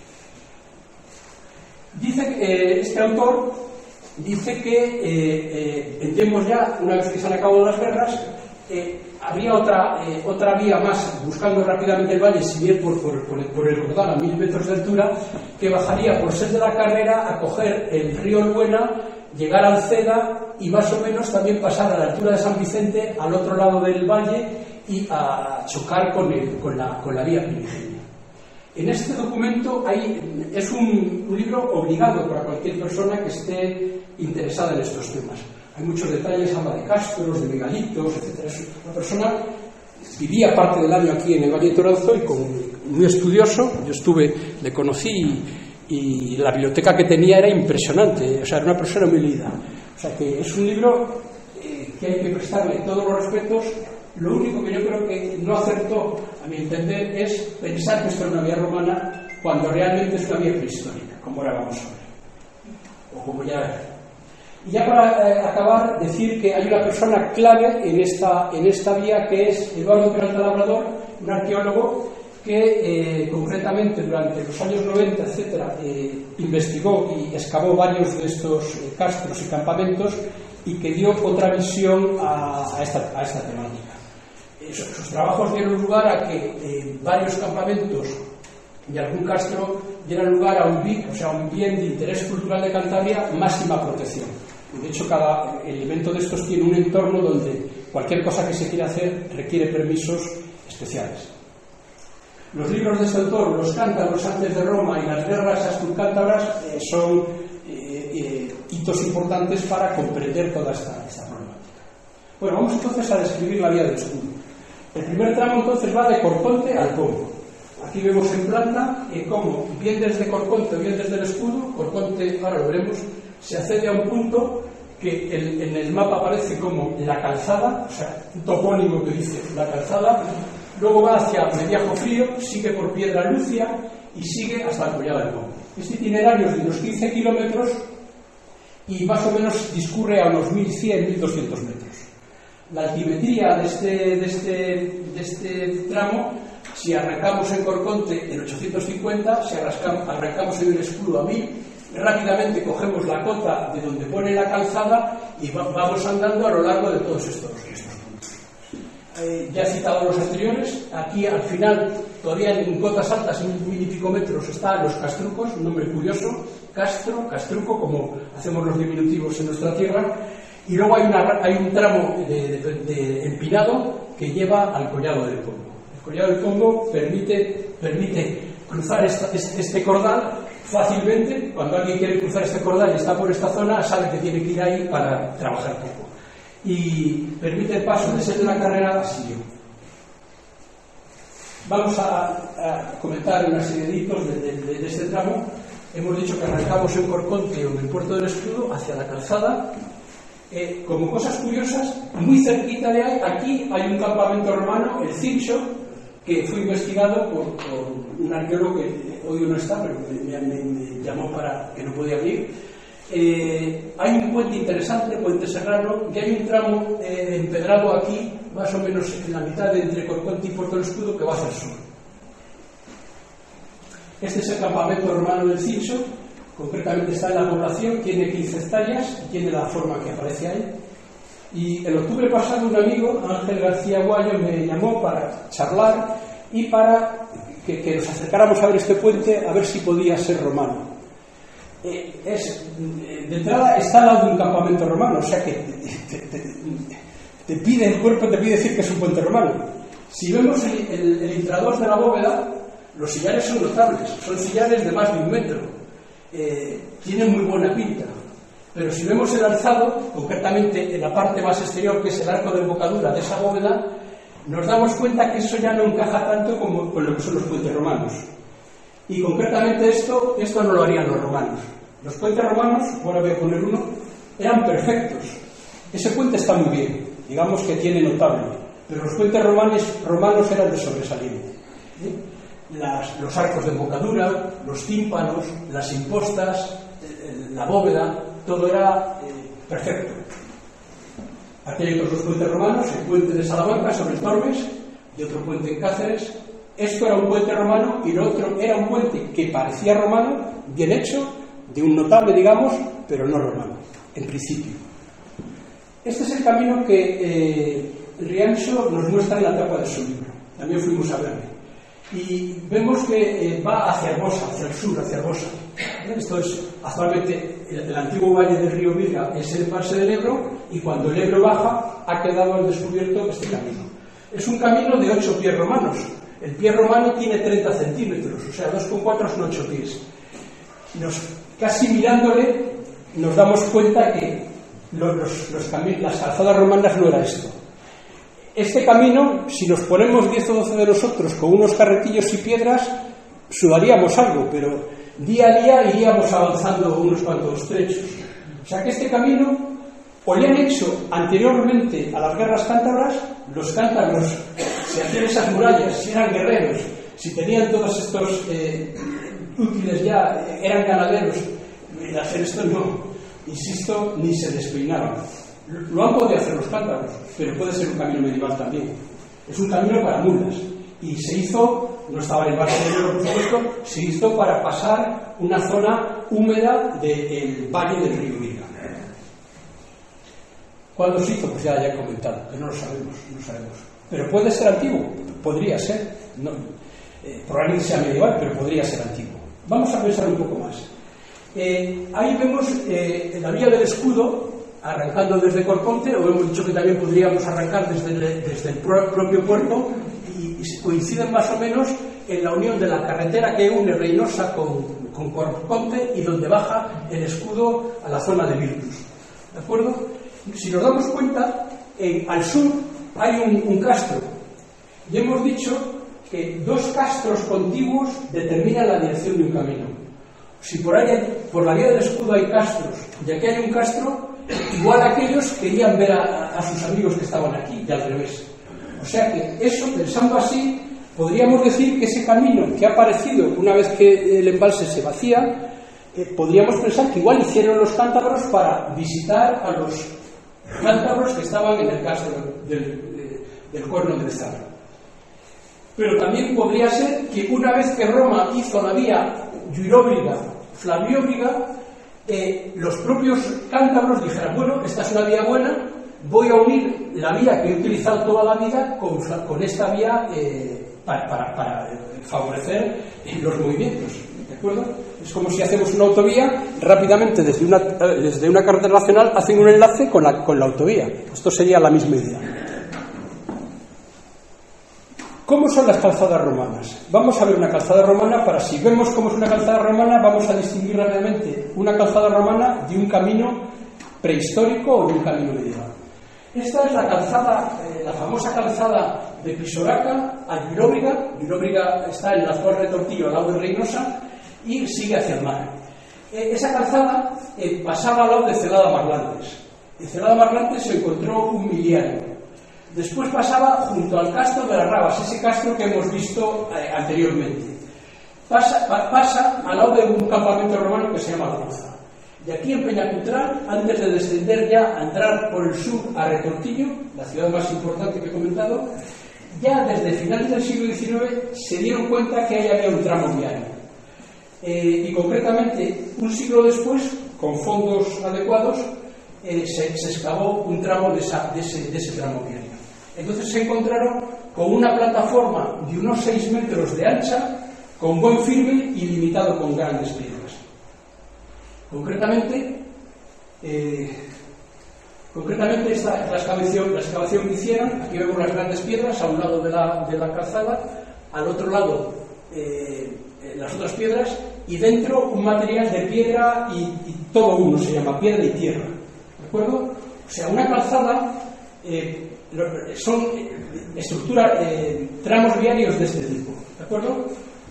Dice que eh, este autor dice que eh, eh, en tiempos ya, una vez que se han acabado las guerras, eh, habría otra, eh, otra vía más, buscando rápidamente el valle, sin ir por, por, por, el, por el Cordal a mil metros de altura, que bajaría por Ses de la Carrera a coger el río Luena, llegar al Ceda y más o menos también pasar a la altura de San Vicente, al otro lado del valle, y a chocar con, el, con, la, con la vía primigenia. En este documento hay, es un, un libro obligado para cualquier persona que esté interesada en estos temas. Hay muchos detalles, habla de castros, de megalitos, etcétera. Es una persona que vivía parte del año aquí en el Valle de Toranzo y con, muy estudioso. Yo estuve, le conocí y, y la biblioteca que tenía era impresionante. O sea, era una persona muy leída. O sea, que es un libro eh, que hay que prestarle todos los respetos. Lo único que yo creo que no acertó, a mi entender, es pensar que esto es una vía romana cuando realmente es una vía prehistórica, como ahora vamos a ver. O como ya... Y ya para eh, acabar, decir que hay una persona clave en esta, en esta vía, que es Eduardo Peralta Labrador, un arqueólogo que eh, concretamente durante los años noventa, etcétera, eh, investigó y excavó varios de estos eh, castros y campamentos, y que dio otra visión a, a, esta, a esta temática. Eh, sus trabajos dieron lugar a que eh, varios campamentos y algún castro dieran lugar a un B I C, o sea, un bien de interés cultural de Cantabria, máxima protección. De hecho, cada elemento de estos tiene un entorno donde cualquier cosa que se quiera hacer requiere permisos especiales. Los libros de este autor, Los cántabros antes de Roma y las guerras asturcántabras, eh, son eh, eh, hitos importantes para comprender toda esta, esta problemática. Bueno, vamos entonces a describir la vía del escudo. El primer tramo entonces va de Corconte al Congo. Aquí vemos en planta eh, cómo, bien desde Corconte, bien desde el escudo, Corconte, ahora lo veremos, se accede a un punto que el, en el mapa aparece como la calzada, o sea, un topónimo que dice la calzada, luego va hacia Mediajo Frío, sigue por Piedra Lucia y sigue hasta el Collado del Congo. Este itinerario es de unos quince kilómetros y más o menos discurre a unos mil cien a mil doscientos metros. La altimetría de este, de este, de este tramo, si arrancamos en Corconte en ochocientos cincuenta, si arrancamos en el escudo a mil, rápidamente cogemos la cota de donde pone la calzada y vamos andando a lo largo de todos estos, estos puntos. Eh, ya he citado los anteriores. Aquí al final, todavía en cotas altas, en mil y pico metros, están los castrucos, un nombre curioso, castro, castruco, como hacemos los diminutivos en nuestra tierra. Y luego hay, una, hay un tramo de, de, de empinado que lleva al Collado del Congo. El Collado del Congo permite, permite cruzar esta, este, este cordal, fácilmente, cuando alguien quiere cruzar este cordal y está por esta zona, sabe que tiene que ir ahí para trabajar poco. Y permite el paso de ser de la carrera a Sirio. Vamos a, a comentar una serie de hitos de, de, de este tramo. Hemos dicho que arrancamos en Corconte o en el puerto del Escudo hacia la calzada. Eh, como cosas curiosas, muy cerquita de ahí, aquí hay un campamento romano, el Cincho, que fue investigado por, por un arqueólogo que hoy no está, pero me, me, me llamó para que no podía venir. Eh, hay un puente interesante, Puente Serrano, y hay un tramo eh, empedrado aquí, más o menos en la mitad de entre Corconte y Puerto del Escudo, que va hacia el sur. Este es el campamento romano del Cincho, concretamente está en la población, tiene quince hectáreas y tiene la forma que aparece ahí. Y el octubre pasado un amigo, Ángel García Guayo, me llamó para charlar y para que, que nos acercáramos a ver este puente, a ver si podía ser romano. Eh, es, de entrada está al lado de un campamento romano, o sea que te, te, te, te pide, el cuerpo te pide decir que es un puente romano. Si vemos el, el, el intradós de la bóveda, los sillares son notables, son sillares de más de un metro, eh, tienen muy buena pinta. Pero si vemos el alzado, concretamente en la parte más exterior, que es el arco de embocadura de esa bóveda, nos damos cuenta que eso ya no encaja tanto como con lo que son los puentes romanos. Y concretamente esto, esto no lo harían los romanos. Los puentes romanos, ahora voy a poner uno, eran perfectos. Ese puente está muy bien, digamos que tiene notable, pero los puentes romanos, romanos eran de sobresaliente. ¿Sí? Las, los arcos de embocadura, los tímpanos, las impostas, la bóveda, todo era eh, perfecto. Aquí hay otros dos puentes romanos, el puente de Salamanca sobre el Tormes y otro puente en Cáceres. Esto era un puente romano y lo otro era un puente que parecía romano, bien hecho, de un notable, digamos, pero no romano, en principio. Este es el camino que eh, Riancho nos muestra en la tapa de su libro. También fuimos a verle. Y vemos que eh, va hacia Herbosa, hacia el sur, hacia Herbosa. Esto es actualmente el, el antiguo valle del río Virga, es el embalse del Ebro, y cuando el Ebro baja ha quedado al descubierto este camino. Es un camino de ocho pies romanos. El pie romano tiene treinta centímetros, o sea, dos coma cuatro son ocho pies. Nos, casi mirándole nos damos cuenta que los, los, los las calzadas romanas no era esto. Este camino, si nos ponemos diez o doce de nosotros con unos carretillos y piedras, sudaríamos algo, pero día a día iríamos avanzando unos cuantos trechos. O sea que este camino, o le han hecho anteriormente a las guerras cántabras, los cántabros, si hacían esas murallas, si eran guerreros, si tenían todos estos eh, útiles ya, eran ganaderos, y hacer esto no, insisto, ni se despeinaban. Lo han podido hacer los cántabros, pero puede ser un camino medieval también. Es un camino para mulas. Y se hizo, no estaba en el valle del Ebro, por supuesto, se hizo para pasar una zona húmeda del valle del río Virga. ¿Cuándo se hizo? Pues ya, ya he comentado, que no lo sabemos, no lo sabemos. Pero puede ser antiguo, podría ser. No, eh, probablemente sea medieval, pero podría ser antiguo. Vamos a pensar un poco más. Eh, ahí vemos eh, la vía del Escudo, arrancando desde Corconte, o hemos dicho que también podríamos arrancar desde el, desde el pro, propio puerto, y, y coinciden más o menos en la unión de la carretera que une Reynosa con, con Corconte y donde baja el Escudo a la zona de Virtus. ¿De acuerdo? Si nos damos cuenta, en, al sur hay un, un castro, y hemos dicho que dos castros contiguos determinan la dirección de un camino. Si por ahí, por la vía del Escudo hay castros, y aquí hay un castro, igual aquellos querían ver a, a sus amigos que estaban aquí, y al revés. O sea que eso, pensando así, podríamos decir que ese camino que ha aparecido una vez que el embalse se vacía, eh, podríamos pensar que igual hicieron los cántabros para visitar a los cántabros que estaban en el castro del, del, del Cuerno del Zar. Pero también podría ser que una vez que Roma hizo la vía Lluiróbriga-Flavióbriga, eh, los propios cántabros dijeran, bueno, esta es una vía buena, voy a unir la vía que he utilizado toda la vida con, con esta vía eh, para, para, para favorecer los movimientos. ¿De acuerdo? Es como si hacemos una autovía, rápidamente desde una, desde una carretera nacional hacen un enlace con la, con la autovía. Esto sería la misma idea. ¿Cómo son las calzadas romanas? Vamos a ver una calzada romana para, si vemos cómo es una calzada romana, vamos a distinguir rápidamente una calzada romana de un camino prehistórico o de un camino medieval. Esta es la calzada, eh, la famosa calzada de Pisoraca a Llulóbriga. Llulóbriga está en la actual Retortillo, al lado de Reynosa, y sigue hacia el mar. Eh, esa calzada eh, pasaba al lado de Celada Marlantes. En Celada Marlantes se encontró un miliario. Después pasaba junto al castro de las Rabas, ese castro que hemos visto eh, anteriormente. Pasa, pa, pasa al lado de un campamento romano que se llama La Bruza. Y aquí en Peñacutrán, antes de descender ya a entrar por el sur a Retortillo, la ciudad más importante que he comentado, ya desde finales del siglo diecinueve se dieron cuenta que ahí había un tramo viario. Eh, y concretamente, un siglo después, con fondos adecuados, eh, se, se excavó un tramo de, esa, de, ese, de ese tramo viario. Entonces se encontraron con una plataforma de unos seis metros de ancha, con buen firme y limitado con grandes piedras. Concretamente, eh, concretamente esta, la, excavación, la excavación que hicieron, aquí vemos las grandes piedras a un lado de la, de la calzada, al otro lado eh, las otras piedras, y dentro un material de piedra y, y todo uno, se llama piedra y tierra. ¿De acuerdo? O sea, una calzada eh, son estructura, eh, tramos viarios de este tipo. ¿De acuerdo?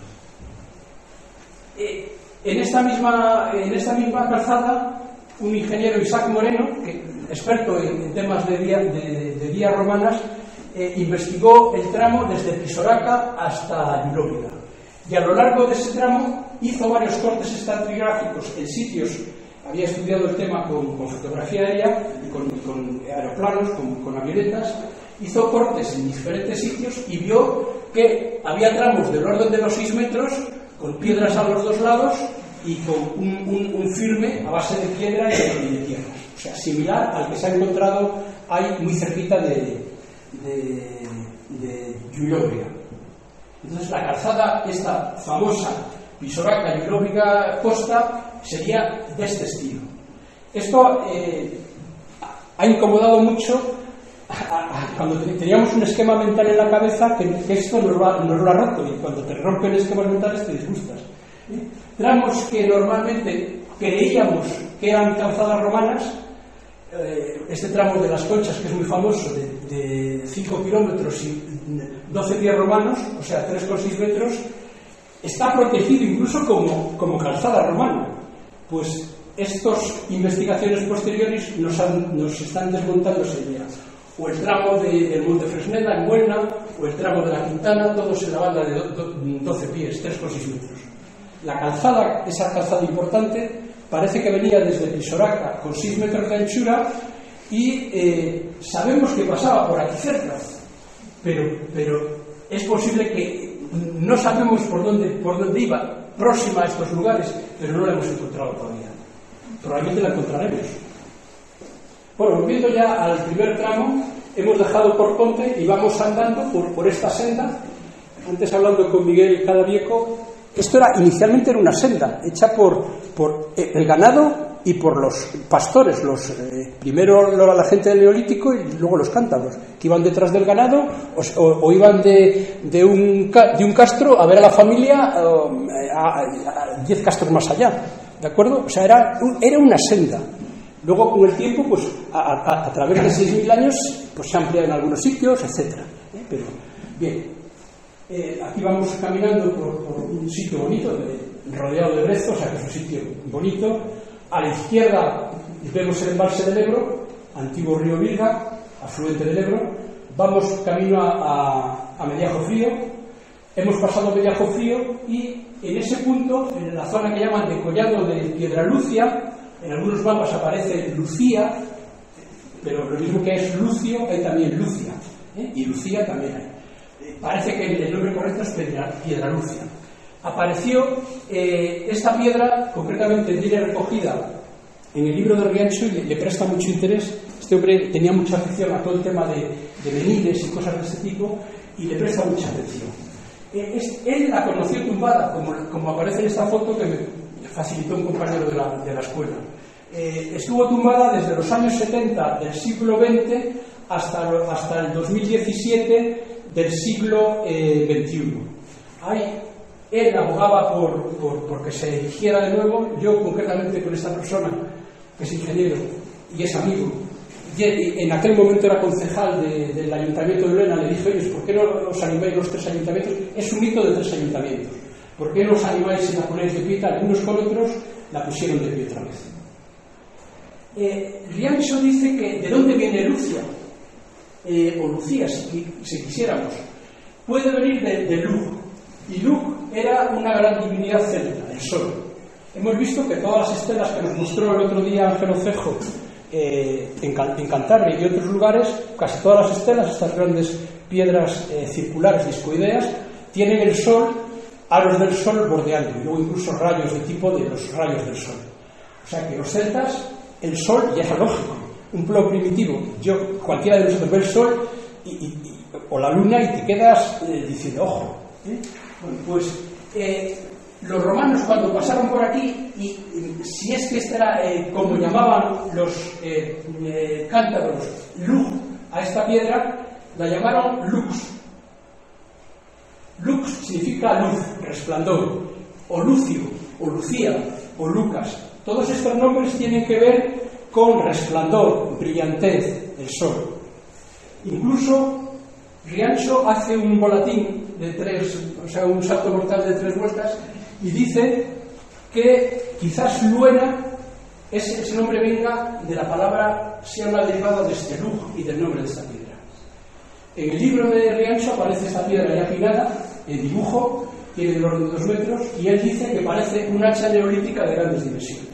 Eh, En esta, misma, en esta misma calzada, un ingeniero, Isaac Moreno, que, experto en, en temas de, vía, de, de vías romanas, eh, investigó el tramo desde Pisoraca hasta Llulóbriga. Y a lo largo de ese tramo hizo varios cortes estratigráficos en sitios, había estudiado el tema con, con fotografía aérea, y con, con aeroplanos, con, con avionetas, hizo cortes en diferentes sitios y vio que había tramos del orden de los seis metros, con piedras a los dos lados y con un, un, un firme a base de piedra y de, y de tierras. O sea, similar al que se ha encontrado ahí muy cerquita de, de, de Llulóbriga. Entonces la calzada, esta famosa Pisoraca Llulóbriga Costa, sería de este estilo. Esto eh, ha incomodado mucho cuando teníamos un esquema mental en la cabeza, que, que esto nos lo, ha, nos lo ha roto, y cuando te rompen esquemas mentales te disgustas. ¿Eh? Tramos que normalmente creíamos que eran calzadas romanas, eh, este tramo de las Conchas, que es muy famoso, de, de cinco kilómetros y doce pies romanos, o sea, tres coma seis metros, está protegido incluso como, como calzada romana. Pues estas investigaciones posteriores nos, han, nos están desmontando esa idea. O el tramo de, del Monte Fresneda en Buelna, o el tramo de la Quintana, todos en la banda de doce pies, tres coma seis metros. La calzada, esa calzada importante, parece que venía desde Pisoraca con seis metros de anchura y eh, sabemos que pasaba por aquí cerca, pero, pero es posible que no sabemos por dónde, por dónde iba, próxima a estos lugares, pero no la hemos encontrado todavía. Probablemente la encontraremos. Bueno, volviendo ya al primer tramo, hemos dejado Porconte y vamos andando por, por esta senda. Antes, hablando con Miguel Cadavieco, esto era, inicialmente era una senda hecha por, por el ganado y por los pastores, los eh, primero la gente del Neolítico y luego los cántabros, que iban detrás del ganado o, o, o iban de, de, un, de un castro a ver a la familia eh, a, a, a diez castros más allá, ¿de acuerdo? O sea, era, era una senda. Luego, con el tiempo, pues a, a, a través de seis mil años, pues se ha ampliado en algunos sitios, etcétera. ¿Eh? Pero, bien, eh, aquí vamos caminando por, por un sitio bonito, de, rodeado de brezos, o sea que es un sitio bonito. A la izquierda vemos el embalse del Ebro, antiguo río Virga, afluente del Ebro. Vamos camino a, a, a Mediajo Frío. Hemos pasado Mediajo Frío y en ese punto, en la zona que llaman de Collado de Piedralucia, en algunos mapas aparece Lucía, pero lo mismo que es Lucio, hay también Lucia, ¿eh? Y Lucía también hay. Eh, parece que el nombre correcto es Piedralucia. Apareció eh, esta piedra, concretamente tiene recogida en el libro de Riancho, y le, le presta mucho interés. Este hombre tenía mucha afición a todo el tema de, de veniles y cosas de este tipo, y le presta mucha atención. Eh, es, él la conoció tumbada, como, como aparece en esta foto que me facilitó un compañero de la, de la escuela. Eh, estuvo tumbada desde los años setenta del siglo veinte hasta, hasta el dos mil diecisiete del siglo eh, veintiuno. Hay, él abogaba por, por, por que se eligiera de nuevo. Yo concretamente con esta persona, que es ingeniero y es amigo, y en aquel momento era concejal de, del Ayuntamiento de Lena, le dije, oye, ¿por qué no os animáis los tres ayuntamientos? Es un mito de tres ayuntamientos. ¿Por qué no os animáis en la ponéis de pie? Algunos con otros la pusieron de pie otra vez. Eh, Riancho dice que de dónde viene Lucia, eh, o Lucía, si, si quisiéramos. Puede venir de, de Lug, y Lug era una gran divinidad celta, el sol. Hemos visto que todas las estelas que nos mostró el otro día Ángel Ocejo eh, en, en Cantabria y otros lugares, casi todas las estelas, estas grandes piedras eh, circulares discoideas, tienen el sol, aros del sol bordeando, y luego incluso rayos de tipo de los rayos del sol. O sea que los celtas, el sol ya es lógico, un pueblo primitivo. Yo, cualquiera de nosotros ve el sol y, y, y, o la luna y te quedas eh, diciendo, ojo. ¿eh? Bueno, pues eh, los romanos cuando pasaron por aquí, y, y si es que esta era eh, como llamaban los eh, eh, cántabros, luz a esta piedra, la llamaron lux. Lux significa luz, resplandor, o lucio, o lucía, o lucas. Todos estos nombres tienen que ver con resplandor, brillantez, el sol. Incluso Riancho hace un volatín de tres, o sea, un salto mortal de tres vueltas, y dice que quizás Luena, ese, ese nombre venga de la palabra, sea una derivada de este luz y del nombre de esta piedra. En el libro de Riancho aparece esta piedra ya apilada, en dibujo, tiene el orden de dos metros, y él dice que parece un hacha neolítica de grandes dimensiones.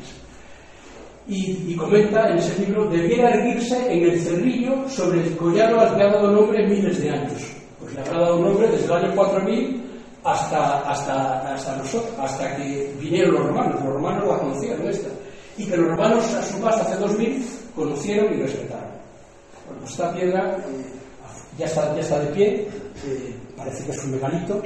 Y, y comenta en ese libro, debiera erguirse en el cerrillo sobre el collado al que ha dado nombre miles de años. Pues le habrá dado nombre desde el año cuatro mil hasta, hasta, hasta nosotros, hasta que vinieron los romanos. Los romanos la conocían, ¿no? Esta. Y que los romanos a su paso hace dos mil conocieron y respetaron. Bueno, pues esta piedra eh, ya, está, ya está de pie, eh, parece que es un megalito,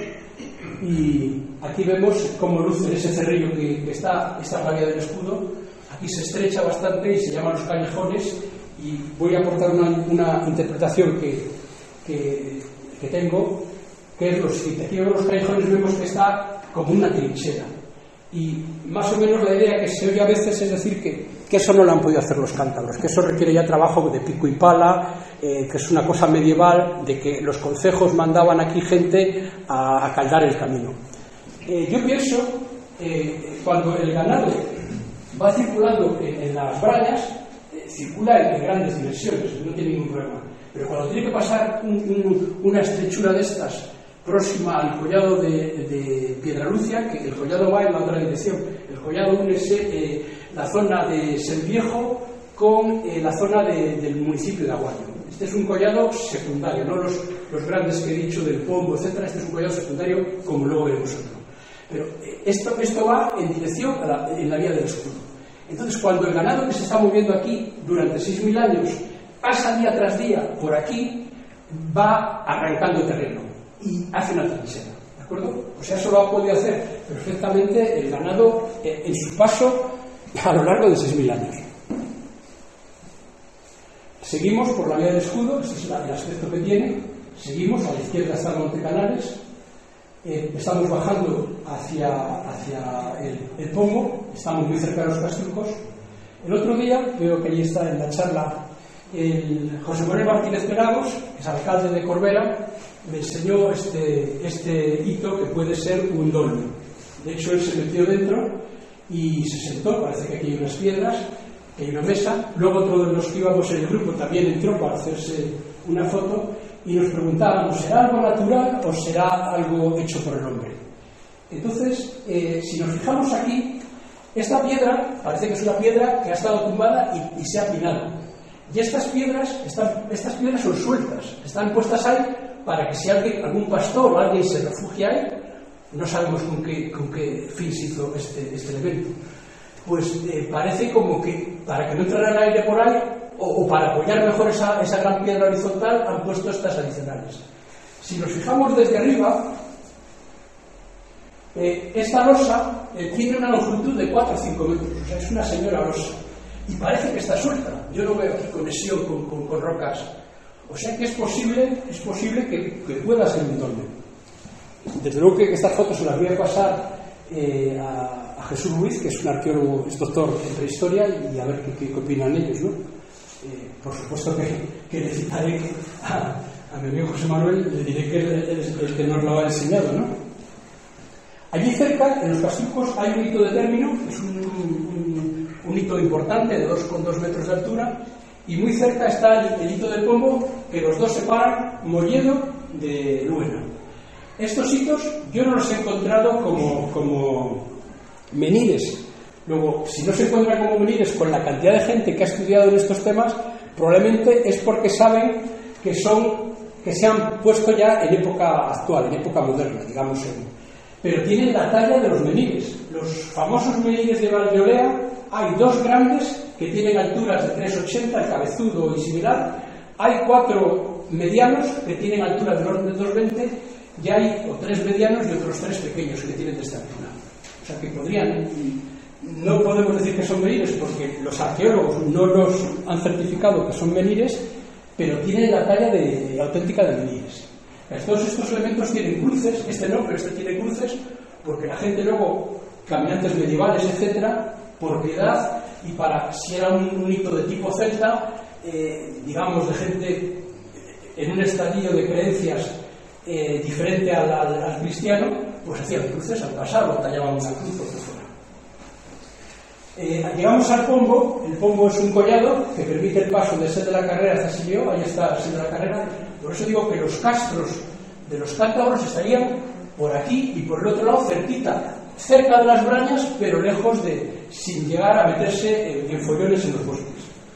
y aquí vemos cómo luce en ese cerrillo que, que está esta rabia del escudo. Aquí se estrecha bastante y se llaman los callejones, y voy a aportar una, una interpretación que, que, que tengo, que es lo siguiente. Aquí vemos los callejones, vemos que está como una trinchera, y más o menos la idea que se oye a veces es decir que, que eso no lo han podido hacer los cántabros, que eso requiere ya trabajo de pico y pala, eh, que es una cosa medieval, de que los concejos mandaban aquí gente a, a caldar el camino. Eh, yo pienso, eh, cuando el ganado va circulando en, en las brayas, eh, circula en grandes dimensiones, no tiene ningún problema. Pero cuando tiene que pasar un, un, una estrechura de estas próxima al collado de, de Piedralucia, que el collado va en la otra dirección, el collado une eh, la zona de Selviejo con eh, la zona de, del municipio de Aguayo. Este es un collado secundario, no los, los grandes que he dicho del Pombo, etcétera. Este es un collado secundario, como luego veremos otro. Pero esto, esto va en dirección a la, en la vía del escudo. Entonces, cuando el ganado que se está moviendo aquí durante seis mil años pasa día tras día por aquí, va arrancando terreno y hace una trinchera, ¿de acuerdo? O sea, eso lo ha podido hacer perfectamente el ganado eh, en su paso a lo largo de seis mil años. Seguimos por la vía del escudo, este es el aspecto que tiene. Seguimos, a la izquierda está Monte Canales. Eh, estamos bajando hacia, hacia el, el Pombo, estamos muy cerca de los Castrucos. El otro día, veo que allí está en la charla el José Manuel Martínez Penagos, que es alcalde de Corbera, me enseñó este, este hito que puede ser un dolmen. De hecho, él se metió dentro y se sentó, parece que aquí hay unas piedras, que hay una mesa. Luego todos los que íbamos en el grupo también entró para hacerse una foto, y nos preguntábamos, ¿será algo natural o será algo hecho por el hombre? Entonces, eh, si nos fijamos aquí, esta piedra parece que es una piedra que ha estado tumbada y, y se ha pinado. Y estas piedras, están, estas piedras son sueltas, están puestas ahí para que si alguien, algún pastor o alguien se refugia ahí, no sabemos con qué, con qué fin se hizo este, este elemento, pues eh, parece como que para que no entrara el aire por ahí, o, o para apoyar mejor esa, esa gran piedra horizontal, han puesto estas adicionales. Si nos fijamos desde arriba, eh, esta losa eh, tiene una longitud de cuatro o cinco metros, o sea, es una señora losa, y parece que está suelta. Yo no veo aquí conexión con, con, con rocas O sea que es posible, es posible que, que pueda ser un dolmen. Desde luego que estas fotos se las voy a pasar eh, a, a Jesús Ruiz, que es un arqueólogo, es doctor en prehistoria, y a ver qué, qué opinan ellos, ¿no? Eh, por supuesto que, que le citaré a, a mi amigo José Manuel, le diré que es el, el que nos lo ha enseñado, ¿no? Allí cerca, en los Castucos, hay un hito de término, es un, un, un hito importante de dos coma dos metros de altura, y muy cerca está el, el hito del Pombo, que los dos separan Molledo de Luena. Estos hitos yo no los he encontrado como, como menires. Luego, si no se encuentran como menires con la cantidad de gente que ha estudiado en estos temas, probablemente es porque saben que son que se han puesto ya en época actual, en época moderna, digamos. En, pero tienen la talla de los menires. Los famosos menires de Valdeolea, hay dos grandes que tienen alturas de tres ochenta, el cabezudo y similar. Hay cuatro medianos que tienen altura de dos veinte, y hay o tres medianos y otros tres pequeños que tienen de esta altura. O sea que podrían, no podemos decir que son menires porque los arqueólogos no los han certificado que son menires, pero tienen la talla de, auténtica de menires. Todos estos elementos tienen cruces, este no, pero este tiene cruces, porque la gente luego, caminantes medievales, etcétera, por piedad y para, si era un, un hito de tipo celta, eh, digamos, de gente en un estadio de creencias eh, diferente al, al, al cristiano, pues hacían cruces al pasar, o tallaban una cruz por fuera. Eh, llegamos al Pombo. El Pombo es un collado que permite el paso de Set de la Carrera hasta Silleo. Ahí está Set de la Carrera. Por eso digo que los castros de los cántabros estarían por aquí y por el otro lado, cerquita, cerca de las brañas, pero lejos de, sin llegar a meterse en, en follones en los bosques.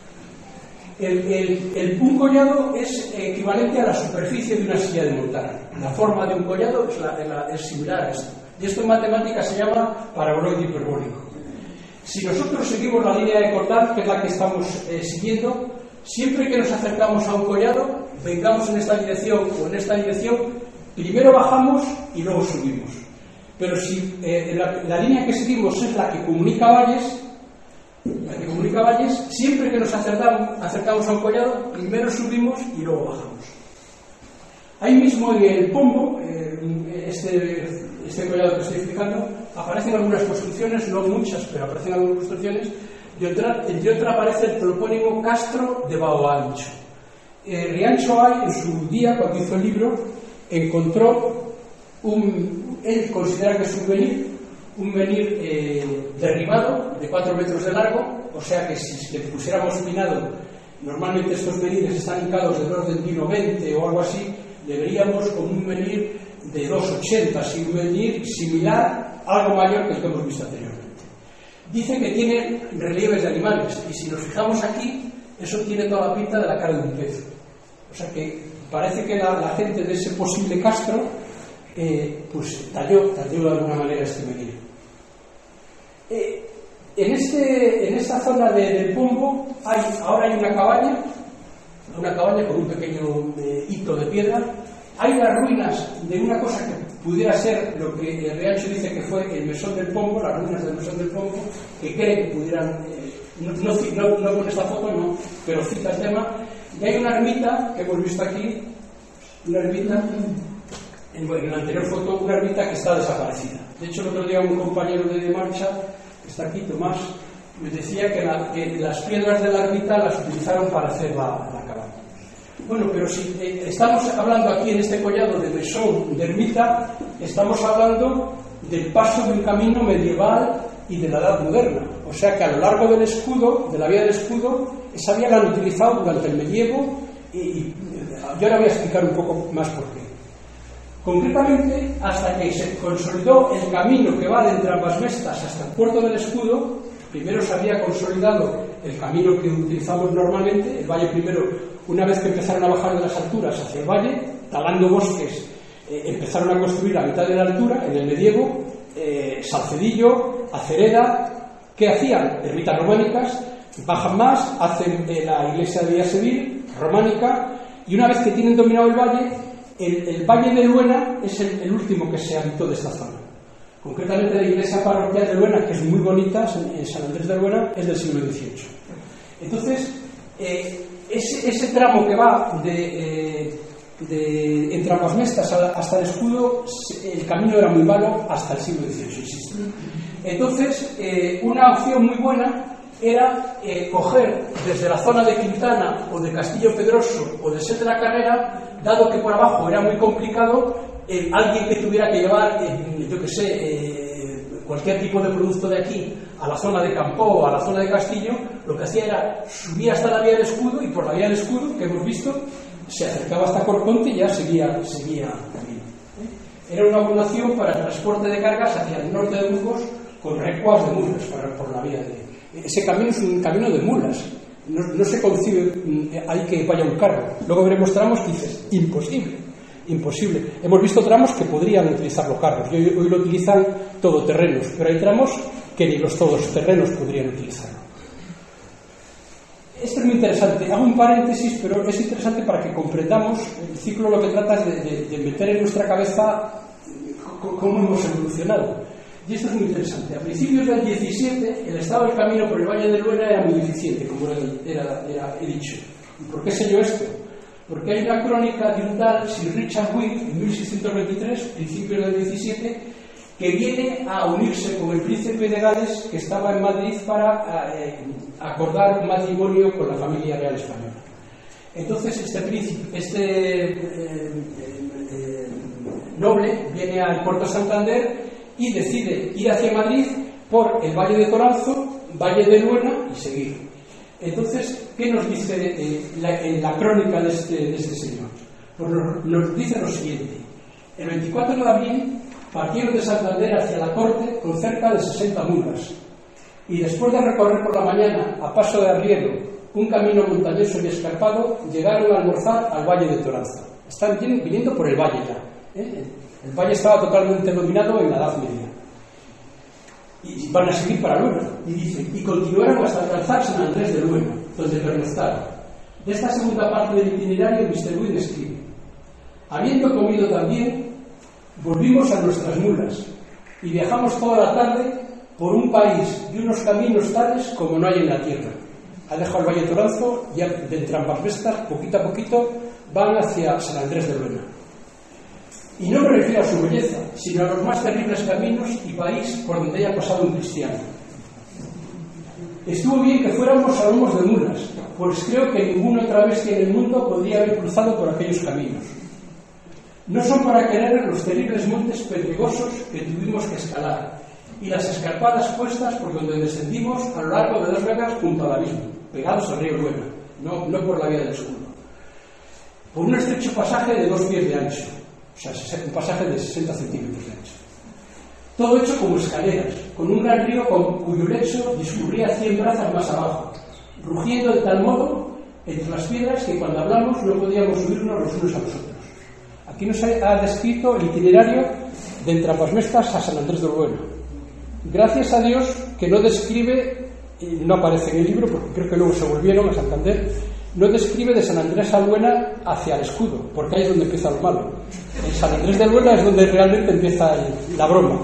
El, el, el, un collado es equivalente a la superficie de una silla de montar. La forma de un collado es, la, la, es similar a esto. Y esto en matemática se llama paraboloide hiperbólico. Si nosotros seguimos la línea de Cordal, que es la que estamos eh, siguiendo, siempre que nos acercamos a un collado, vengamos en esta dirección o en esta dirección, primero bajamos y luego subimos. Pero si eh, la, la línea que seguimos es la que comunica valles, la que comunica valles, siempre que nos acercamos, acercamos a un collado, primero subimos y luego bajamos. Ahí mismo en el Pombo, eh, este, este collado que estoy explicando, aparecen algunas construcciones, no muchas, pero aparecen algunas construcciones, y otra, entre otras aparece el topónimo Castro de Bao Ancho. Eh, Riancho Ay, en su día, cuando hizo el libro, encontró un, él considera que es un menhir, un menhir eh, derribado de cuatro metros de largo, o sea que si le pusiéramos pinado, normalmente estos menhires están hincados del orden de uno veinte o algo así, le veríamos como un menhir de dos ochenta, así un menhir similar, algo mayor que el que hemos visto anteriormente. Dice que tiene relieves de animales, y si nos fijamos aquí, eso tiene toda la pinta de la cara de un pez. O sea que parece que la, la gente de ese posible castro eh, pues talló, talló de alguna manera este menhir. Eh, en, este, en esta zona de, del Pombo hay, ahora hay una cabaña, una cabaña con un pequeño eh, hito de piedra. Hay las ruinas de una cosa que pudiera ser lo que el Riancho dice que fue el mesón del Pombo, las ruinas del mesón del Pombo, que cree que pudieran, eh, no, no, no, no con esta foto, no, pero cita el tema. Y hay una ermita que hemos visto aquí, una ermita, en, en la anterior foto, una ermita que está desaparecida. De hecho, el otro día un compañero de marcha, que está aquí, Tomás, me decía que, la, que las piedras de la ermita las utilizaron para hacer la, la cabaña. Bueno, pero si eh, estamos hablando aquí en este collado de mesón, de ermita, estamos hablando del paso de un camino medieval y de la edad moderna. O sea que a lo largo del escudo, de la vía del escudo, esa vía la han utilizado durante el medievo y, y yo ahora voy a explicar un poco más por qué. Concretamente, hasta que se consolidó el camino que va de entre ambas mestas hasta el puerto del escudo, primero se había consolidado el camino que utilizamos normalmente, el valle primero, una vez que empezaron a bajar de las alturas hacia el valle, talando bosques, eh, empezaron a construir a mitad de la altura, en el medievo, eh, Salcedillo, Acereda. ¿Qué hacían? Ermitas románicas, bajan más, hacen eh, la iglesia de Villasevil, románica, y una vez que tienen dominado el valle, el, el valle de Luena es el, el último que se habitó de esta zona. Concretamente la iglesia parroquial de Luena, que es muy bonita, en San Andrés de Luena, es del siglo dieciocho. Entonces, eh, ese, ese tramo que va de, eh, de entre Ambasmestas hasta el Escudo, el camino era muy malo hasta el siglo dieciocho, insisto. Entonces, eh, una opción muy buena era eh, coger desde la zona de Quintana o de Castillo Pedroso o de Set de la Carrera, dado que por abajo era muy complicado, eh, alguien que tuviera que llevar, eh, yo que sé, eh, cualquier tipo de producto de aquí a la zona de Campó o a la zona de Castillo, lo que hacía era subir hasta la vía del Escudo, y por la vía del Escudo, que hemos visto, se acercaba hasta Corconte y ya seguía, seguía camino. Era una buena opción para el transporte de cargas hacia el norte de Burgos con recuas de mulas por, por la vía de... Ese camino es un camino de mulas, no, no se concibe ahí que vaya un carro. Luego veremos tramos que dices, imposible, imposible. Hemos visto tramos que podrían utilizar los carros, y hoy, hoy lo utilizan todoterrenos, pero hay tramos que ni los todoterrenos podrían utilizarlo. Esto es muy interesante. Hago un paréntesis, pero es interesante para que comprendamos el ciclo. Lo que trata es de, de, de meter en nuestra cabeza cómo hemos evolucionado. Y esto es muy interesante. A principios del diecisiete, el estado del camino por el Valle de Luena era muy deficiente, como era, era, era, he dicho. ¿Y por qué sé yo esto? Porque hay una crónica de un tal Sir Richard Wick, en mil seiscientos veintitrés, principios del diecisiete, que viene a unirse con el príncipe de Gales, que estaba en Madrid, para eh, acordar un matrimonio con la familia real española. Entonces este príncipe, este eh, eh, noble viene al puerto de Santander y decide ir hacia Madrid por el Valle de Toranzo, Valle de Luena y seguir. Entonces, ¿qué nos dice eh, la, en la crónica de este, de este señor? Pues nos, nos dice lo siguiente: el veinticuatro de abril partieron de Santander hacia la corte con cerca de sesenta mulas, y después de recorrer por la mañana a paso de arriero un camino montañoso y escarpado, llegaron a almorzar al Valle de Toranzo. Están viniendo por el valle ya, ¿eh? El valle estaba totalmente dominado en la Edad Media. Y van a seguir para Luena. Y dicen, y continuaron hasta alcanzar San Andrés de Luena, donde pernoctaron. De esta segunda parte del itinerario, mister Wynne escribe: habiendo comido también, volvimos a nuestras mulas y viajamos toda la tarde por un país de unos caminos tales como no hay en la tierra. Ha dejado el Valle de Toranzo y de entre Ambasmestas, poquito a poquito, van hacia San Andrés de Luena. Y no me refiero a su belleza, sino a los más terribles caminos y país por donde haya pasado un cristiano. Estuvo bien que fuéramos a lomos de mulas, pues creo que ninguna otra bestia en el mundo podría haber cruzado por aquellos caminos. No son para querer los terribles montes pedregosos que tuvimos que escalar, y las escarpadas cuestas por donde descendimos a lo largo de dos leguas junto al abismo, pegados al río Luena, no, no por la vía del Escudo, por un estrecho pasaje de dos pies de ancho. O sea, un pasaje de sesenta centímetros de ancho. Todo hecho como escaleras, con un gran río con, cuyo lecho discurría cien brazas más abajo, rugiendo de tal modo entre las piedras que cuando hablamos no podíamos subirnos los unos a los otros. Aquí nos ha descrito el itinerario de entre Ambasmestas a San Andrés de Luena. Gracias a Dios que no describe, y no aparece en el libro porque creo que luego se volvieron a Santander, no describe de San Andrés a Luena hacia el Escudo, porque ahí es donde empieza lo malo. En San Andrés de Luena es donde realmente empieza el, la broma.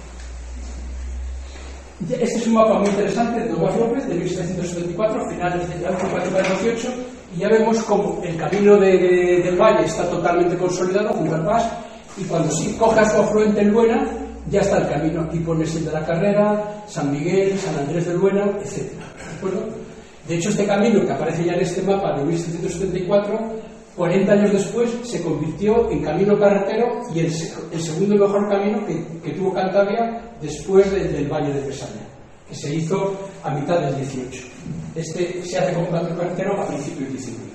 Este es un mapa muy interesante de Tomás López, de mil setecientos setenta y cuatro, finales de la última década del dieciocho, y ya vemos cómo el camino de, de, del valle está totalmente consolidado junto al Pas, y cuando sí cojas su afluente en Luena, ya está el camino. Aquí pones el de la Carrera, San Miguel, San Andrés de Luena, etcétera. ¿De acuerdo? De hecho, este camino que aparece ya en este mapa de mil setecientos setenta y cuatro, cuarenta años después se convirtió en camino carretero y el, el segundo mejor camino que, que tuvo Cantabria después de, del Valle de Besaña, que se hizo a mitad del dieciocho. Este se hace como camino carretero a principios del diecinueve.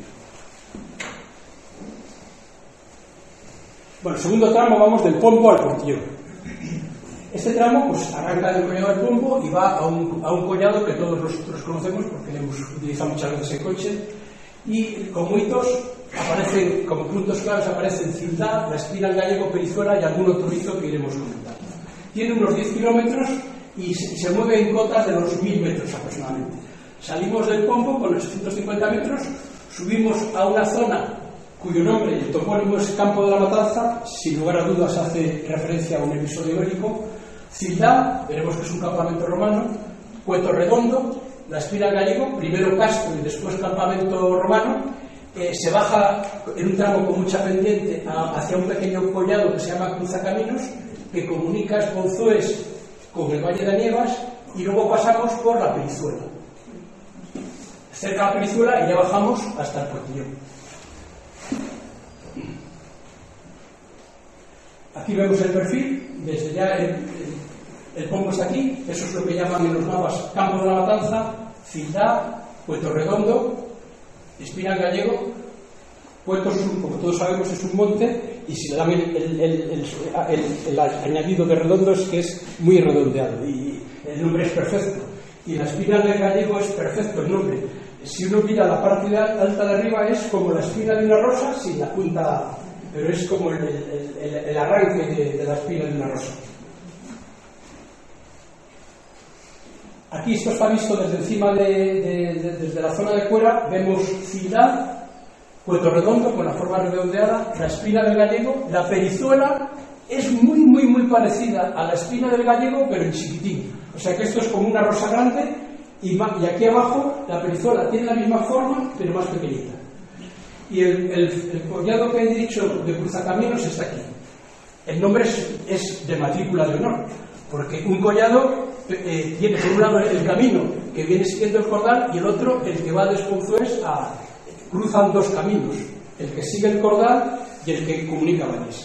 Bueno, segundo tramo, vamos del Pombo al Portillón. Este tramo pues arranca del collado del Pombo y va a un, a un collado que todos nosotros conocemos porque le hemos utilizado muchas veces en coche, y como hitos aparecen, como puntos claves aparecen Cildá, la Espina, el Gallego, Perizuela y algún otro hito que iremos comentando. Tiene unos diez kilómetros y se, y se mueve en cotas de los mil metros aproximadamente. Salimos del Pombo con ochocientos cincuenta metros, subimos a una zona cuyo nombre y el topónimo es Campo de la Matanza, sin lugar a dudas hace referencia a un episodio bélico. Cildá, veremos que es un campamento romano. Cueto Redondo, la Espina del Gallego, primero Castro y después campamento romano, eh, se baja en un tramo con mucha pendiente a, hacia un pequeño collado que se llama Cruzacaminos, que comunica Esponzués con el Valle de Nievas, y luego pasamos por la Perizuela. Cerca de la Perizuela y ya bajamos hasta el Portillón. Aquí vemos el perfil, desde ya el, el, el pombo está aquí, eso es lo que llaman en los mapas Campo de la Matanza, Cildá, Puerto Redondo, Espina del Gallego. Puerto, como todos sabemos, es un monte, y si le dan el, el, el, el, el, el añadido de redondo es que es muy redondeado, y el nombre es perfecto. Y la Espina del Gallego es perfecto el nombre. Si uno mira la parte alta de arriba, es como la espina de una rosa sin la punta, pero es como el, el, el, el arranque de, de la espina de una rosa. Aquí esto está visto desde encima de, de, de, desde la zona de Cuera. Vemos Cildá, Puerto Redondo con la forma redondeada, la Espina del Gallego. La Perizuela es muy muy muy parecida a la Espina del Gallego, pero en chiquitín, o sea que esto es como una rosa grande, y, y aquí abajo la Perizuela tiene la misma forma pero más pequeñita. Y el, el, el collado que he dicho de Cruzacaminos está aquí. El nombre es, es de matrícula de honor, porque un collado eh, tiene por un lado el camino que viene siguiendo el Cordal, y el otro el que va de Esponzués a... cruzan dos caminos, el que sigue el Cordal y el que comunica valles.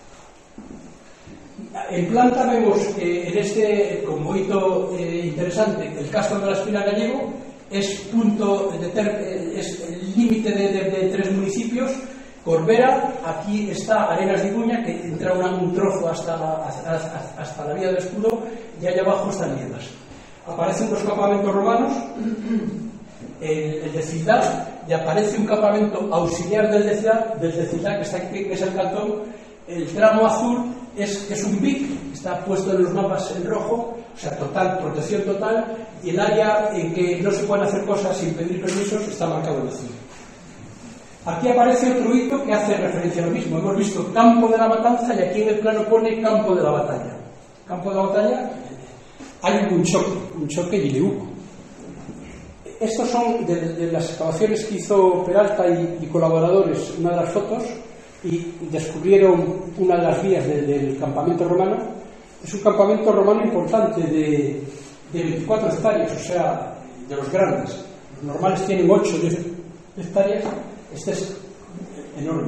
En planta vemos eh, en este, como hito eh, interesante, el Castro de la Espina Gallego es punto de ter, eh, es el límite de, de, de tres municipios. Corbera, aquí está Arenas de Iguña, que entra una, un trozo hasta la, hasta, hasta la vía del Escudo, y allá abajo están Liebas. Aparecen dos campamentos romanos, el, el de Cildá, y aparece un campamento auxiliar del de Cildá, del de Cildá, que está aquí, que es el cantón. El tramo azul es, que es un B I C, está puesto en los mapas en rojo, o sea, total, protección total, y el área en que no se pueden hacer cosas sin pedir permisos está marcado en azul. Aquí aparece otro hito que hace referencia a lo mismo. Hemos visto Campo de la Matanza, y aquí en el plano pone Campo de la Batalla. Campo de la Batalla, hay un choque, un choque y le hubo. Estos son de, de las excavaciones que hizo Peralta y, y colaboradores, una de las fotos, y descubrieron una de las vías de, del campamento romano. Es un campamento romano importante de, de veinticuatro hectáreas, o sea, de los grandes. Los normales tienen ocho o diez hectáreas, este es enorme.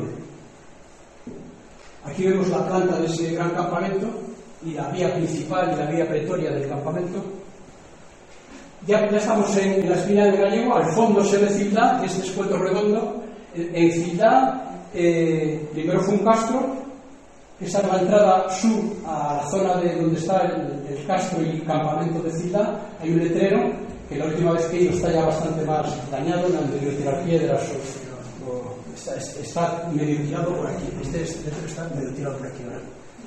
Aquí vemos la planta de ese gran campamento y la vía principal y la vía pretoria del campamento. Ya, ya estamos en, en la Espina del Gallego, al fondo se ve Cildá, este es Puerto Redondo. En Cildá eh, primero fue un castro, esa es la entrada sur a la zona de donde está el, el castro y el campamento de Cildá. Hay un letrero que la última vez que he ido está ya bastante más dañado, en anterior tirar piedras, o, o, está, está medio tirado por aquí, este letrero está medio tirado por aquí ahora.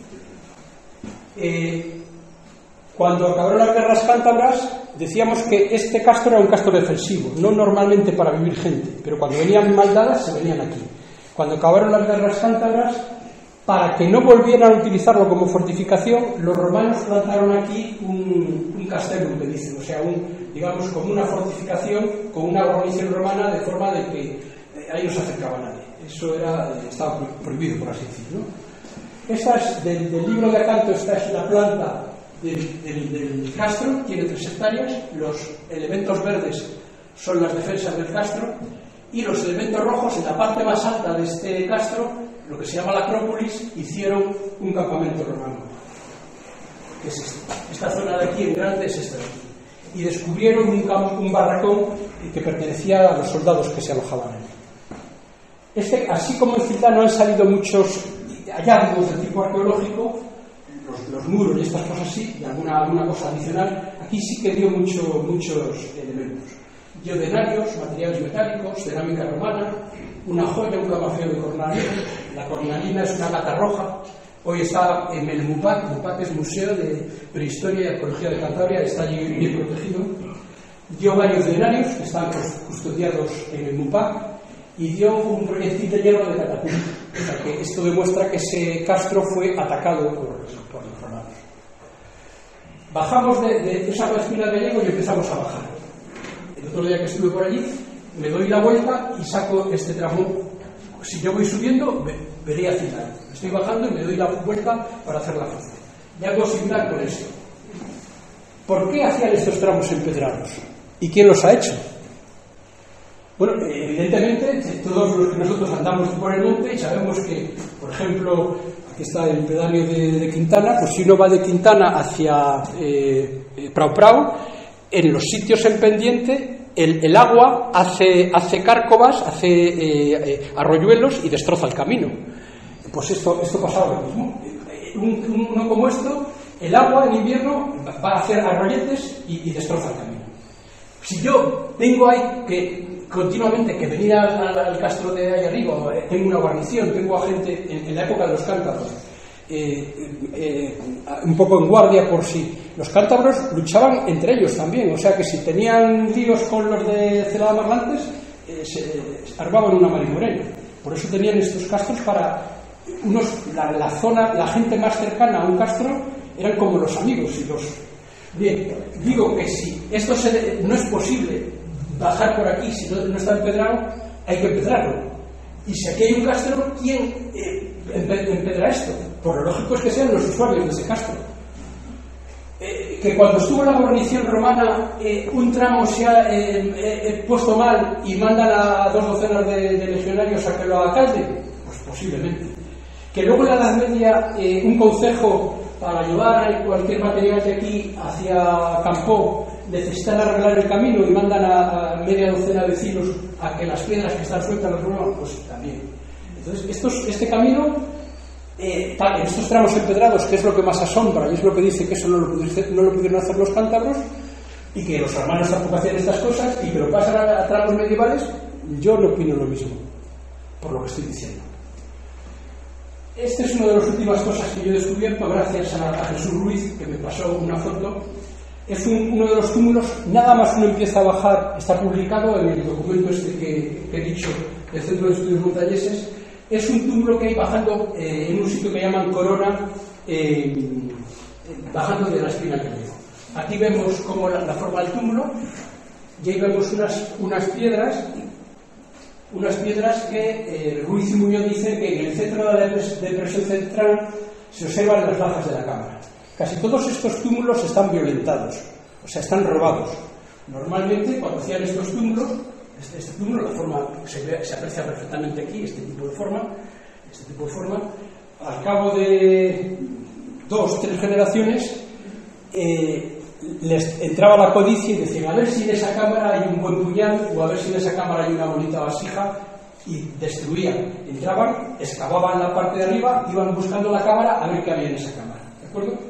Eh, Cuando acabaron las guerras cántabras, decíamos que este castro era un castro defensivo, no normalmente para vivir gente, pero cuando venían maldadas se venían aquí. Cuando acabaron las guerras cántabras, para que no volvieran a utilizarlo como fortificación, los romanos plantaron aquí un, un castellum, que dicen, o sea, un, digamos, como una fortificación con una guarnición romana, de forma de que eh, ahí no se acercaba nadie. Eso era, estaba prohibido, por así decirlo, ¿no? Esta es, del, del libro de Acanto, esta es la planta Del, del, del castro, tiene tres hectáreas. Los elementos verdes son las defensas del castro, y los elementos rojos, en la parte más alta de este castro, lo que se llama la Acrópolis, hicieron un campamento romano, que es este. Esta zona de aquí en grande es esta de aquí, y descubrieron un, un barracón que pertenecía a los soldados que se alojaban en él. Este, así como en Cildá no han salido muchos hallazgos de tipo arqueológico, Los, los muros y estas cosas sí, y alguna, alguna cosa adicional, aquí sí que dio mucho, muchos elementos. Diodenarios, materiales metálicos, cerámica romana, una joya, un camafeo de cornalina. La cornalina es una gata roja. Hoy está en el MUPAC. MUPAC es Museo de Prehistoria y Arqueología de Cantabria, está allí bien protegido. Dio varios denarios que están custodiados en el MUPAC, y dio un proyectil de hierro de catapulta. O sea que esto demuestra que ese castro fue atacado por, por los romanos. Bajamos de, de esa Espina del Gallego y empezamos a bajar. El otro día que estuve por allí, me doy la vuelta y saco este tramo. Si yo voy subiendo, vería hacia final. Estoy bajando y me doy la vuelta para hacer la foto. Y algo similar con esto. ¿Por qué hacían estos tramos empedrados? ¿Y quién los ha hecho? Bueno, evidentemente, todos los que nosotros andamos por el monte y sabemos que, por ejemplo, aquí está el pedáneo de, de Quintana, pues si uno va de Quintana hacia eh, Prau Prau, en los sitios en pendiente, el, el agua hace, hace cárcovas, hace eh, eh, arroyuelos y destroza el camino. Pues esto, esto pasaba lo mismo. Un, uno como esto, el agua en invierno va a hacer arroyetes y, y destroza el camino. Si yo tengo ahí que continuamente que venir al, al castro de ahí arriba, tengo una guarnición, tengo a gente en, en la época de los cántabros, eh, eh, un poco en guardia por si los cántabros luchaban entre ellos también, o sea que si tenían líos con los de Celada Marlantes, eh, se armaban una marimorena. Por eso tenían estos castros para unos, la, la zona, la gente más cercana a un castro eran como los amigos y los. Bien, digo que si esto se, no es posible bajar por aquí, si no, no está empedrado, hay que empedrarlo. Y si aquí hay un castro, ¿quién eh, empedra esto? Por lo lógico es que sean los usuarios de ese castro. Eh, que cuando estuvo la guarnición romana, eh, un tramo se ha eh, eh, puesto mal y mandan a dos docenas de, de legionarios a que lo alcalde, pues posiblemente. Que luego en la Edad Media eh, un concejo para llevar cualquier material de aquí hacia Campó necesitan arreglar el camino y mandan a, a media docena de vecinos a que las piedras que están sueltas las muevan, pues también. Entonces, estos, este camino, eh, en estos tramos empedrados, que es lo que más asombra, y es lo que dice que eso no lo, pudieron, no lo pudieron hacer los cántabros, y que los hermanos tampoco hacían estas cosas, y que lo pasan a, a tramos medievales, yo no opino lo mismo, por lo que estoy diciendo. Esta es una de las últimas cosas que yo he descubierto gracias a, a Jesús Ruiz, que me pasó una foto. Es un, uno de los túmulos, nada más uno empieza a bajar, está publicado en el documento este que, que he dicho del Centro de Estudios Montañeses. Es un túmulo que hay bajando eh, en un sitio que llaman Corona, eh, bajando de la Espina que llevo. Aquí vemos como la, la forma del túmulo, y ahí vemos unas, unas piedras, unas piedras que eh, Ruiz y Muñoz dicen que en el centro de la depresión central se observan las bajas de la cámara. Casi todos estos túmulos están violentados, o sea, están robados. Normalmente, cuando hacían estos túmulos, este, este túmulo, la forma se, ve, se aprecia perfectamente aquí, este tipo de forma, este tipo de forma, al cabo de dos, tres generaciones, eh, les entraba la codicia y decían, a ver si en esa cámara hay un buen puñal, o a ver si en esa cámara hay una bonita vasija, y destruían. Entraban, excavaban la parte de arriba, iban buscando la cámara a ver qué había en esa cámara. ¿De acuerdo?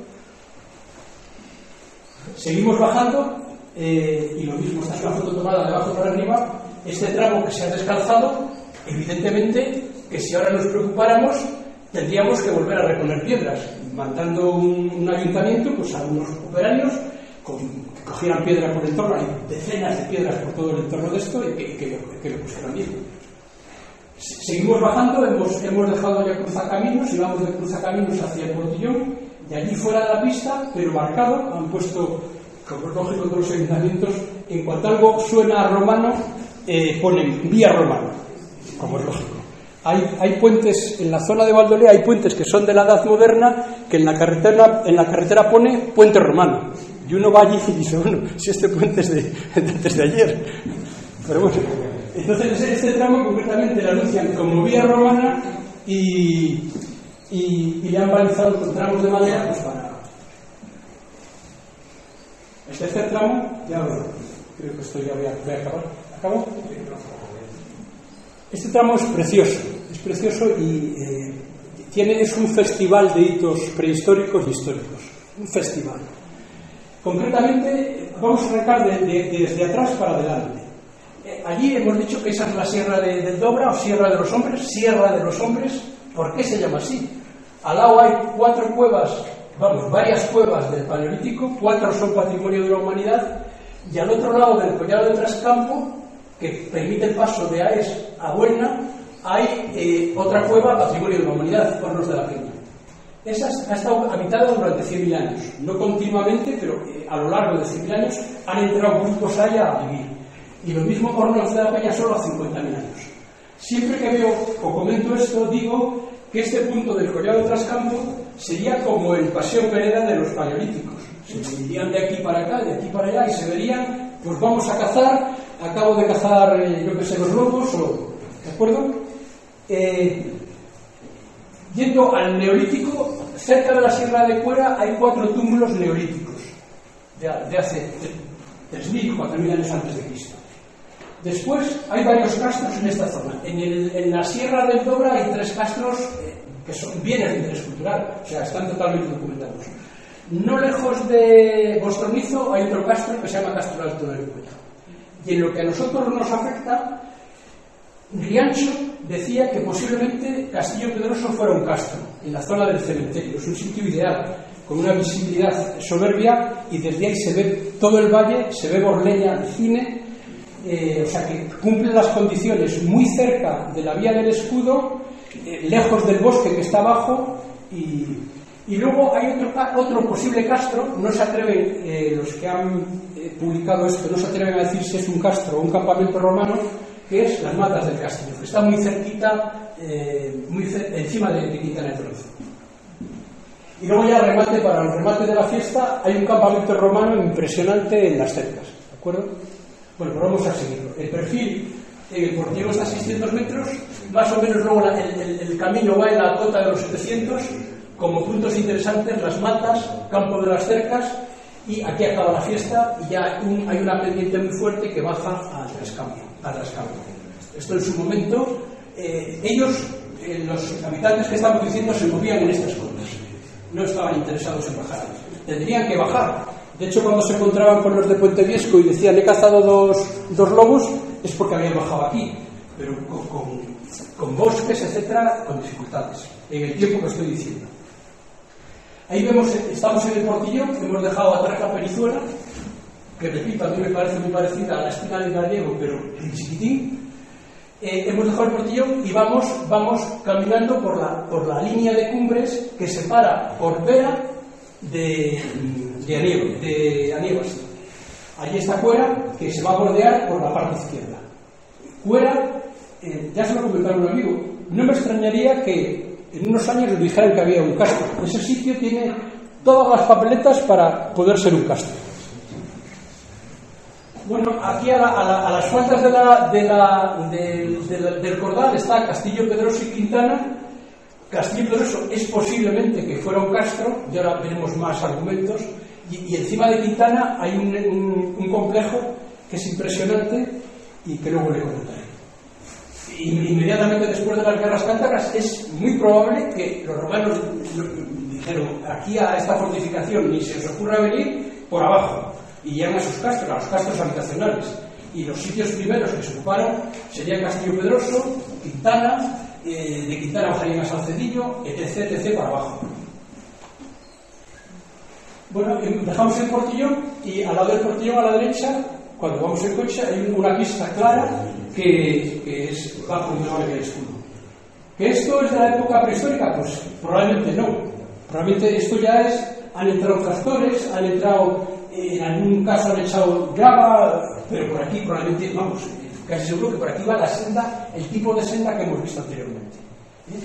Seguimos bajando eh, y lo mismo, esta es una foto tomada de abajo para arriba. Este tramo que se ha descalzado, evidentemente que si ahora nos preocupáramos tendríamos que volver a reponer piedras, mandando un, un ayuntamiento pues a unos operarios con, que cogieran piedra por el entorno, hay decenas de piedras por todo el entorno de esto y que, que, que lo pusieran bien. Seguimos bajando, hemos, hemos dejado ya cruzacaminos y vamos de cruzacaminos hacia el Portillón. De allí fuera de la pista, pero marcado, han puesto, como es lógico de los ayuntamientos, en cuanto algo suena a romano, eh, ponen vía romana, como es lógico. Hay, hay puentes, en la zona de Valdolea hay puentes que son de la edad moderna, que en la carretera, en la carretera pone puente romano. Y uno va allí y dice, bueno, si este puente es de, de, desde ayer. Pero bueno, entonces este tramo concretamente lo anuncian como vía romana y... Y, y le han balizado con tramos de madera pues para el tercer tramo. Ya bueno, creo que esto ya voy a, voy a acabar. ¿Acabo? Este tramo es precioso, es precioso y eh, tiene, es un festival de hitos prehistóricos y históricos, un festival. Concretamente vamos a arrancar de, de, de desde atrás para adelante. Eh, allí hemos dicho que esa es la Sierra de, del Dobra o Sierra de los Hombres, Sierra de los Hombres. ¿Por qué se llama así? Al lado hay cuatro cuevas, vamos, varias cuevas del Paleolítico, cuatro son patrimonio de la humanidad, y al otro lado del Collado de Trascampo, que permite el paso de Aes a Buelna, hay eh, otra cueva, patrimonio de la humanidad, Hornos de la Peña. Esa ha estado habitada durante cien mil años, no continuamente, pero eh, a lo largo de cien mil años han entrado grupos allá a vivir. y lo mismo Hornos de la Peña solo a cincuenta mil años. Siempre que veo o comento esto, digo que este punto del Collado de Trascampo sería como el Paseo Pereda de los paleolíticos. Se irían de aquí para acá, de aquí para allá, y se verían, pues vamos a cazar, acabo de cazar, eh, yo que sé, los lobos, o, ¿de acuerdo? Eh, yendo al Neolítico, cerca de la Sierra de Cuera hay cuatro túmulos neolíticos, de, de hace tres mil, cuatro mil años antes de Cristo. Después hay varios castros en esta zona. En, el, en la Sierra del Dobra hay tres castros eh, que son bienes de interés cultural, o sea, están totalmente documentados. No lejos de Bostronizo hay otro castro que se llama Castro Alto del Cuello. Y en lo que a nosotros nos afecta, Riancho decía que posiblemente Castillo Pedroso fuera un castro, en la zona del cementerio. Es un sitio ideal, con una visibilidad soberbia, y desde ahí se ve todo el valle, se ve Borleña, el cine, eh, o sea que cumple las condiciones muy cerca de la vía del escudo, eh, lejos del bosque que está abajo, y, y luego hay otro, otro posible castro. No se atreven, eh, los que han eh, publicado esto, no se atreven a decir si es un castro o un campamento romano, que es las Matas del Castillo, que está muy cerquita, eh, muy cer encima de, de Quintana de Tronzo. Y luego ya remate, para el remate de la fiesta, hay un campamento romano impresionante en las cercas, ¿de acuerdo? Bueno, pues vamos a seguirlo. El perfil en el Portillo está a seiscientos metros, más o menos luego la, el, el, el camino va en la cota de los setecientos, como puntos interesantes, las Matas, Campo de las Cercas, y aquí acaba la fiesta, y ya un, hay una pendiente muy fuerte que baja a Trascampo. A Trascampo. Esto en su momento, eh, ellos, eh, los habitantes que estamos diciendo, se movían en estas cotas. No estaban interesados en bajar. Tendrían que bajar. De hecho, cuando se encontraban con los de Puente Viesco y decían he cazado dos, dos lobos, es porque habían bajado aquí, pero con, con, con bosques, etcétera, con dificultades, en el tiempo que estoy diciendo. Ahí vemos, estamos en el Portillo, hemos dejado atrás la Perizuela, que repito, a mí me parece muy parecida a la espina del gallego, pero en chiquitín. Eh, hemos dejado el Portillo y vamos, vamos caminando por la, por la línea de cumbres que separa Corbera de, de, Aníbal, de Aníbal. Allí está Cuera, que se va a bordear por la parte izquierda. Cuera, eh, ya se lo comentaron un amigo, no me extrañaría que en unos años les dijeran que había un castro. Ese sitio tiene todas las papeletas para poder ser un castro. Bueno, aquí a, la, a, la, a las faldas de la, de la, de, de la, del Cordal está Castillo Pedroso y Quintana. Castillo Pedroso es posiblemente que fuera un castro, y ahora veremos más argumentos, y, y encima de Quintana hay un, un, un complejo que es impresionante y que luego le comentaré. Y inmediatamente después de las guerras cántabras es muy probable que los romanos dijeron aquí a esta fortificación ni se os ocurra venir por abajo, y llegan a sus castros, a los castros habitacionales, y los sitios primeros que se ocuparon serían Castillo Pedroso, Quintana, eh, de Quintana bajarían a Salcedillo, etc, etc para abajo. Bueno, dejamos el Portillo y al lado del Portillo a la derecha, cuando vamos en coche, hay una pista clara que, que es bajo el nombre del escudo. ¿Que esto es de la época prehistórica? Pues probablemente no. Probablemente esto ya es, han entrado tractores, han entrado, en algún caso han echado grava, pero por aquí probablemente, vamos, casi seguro que por aquí va la senda, el tipo de senda que hemos visto anteriormente. ¿Eh?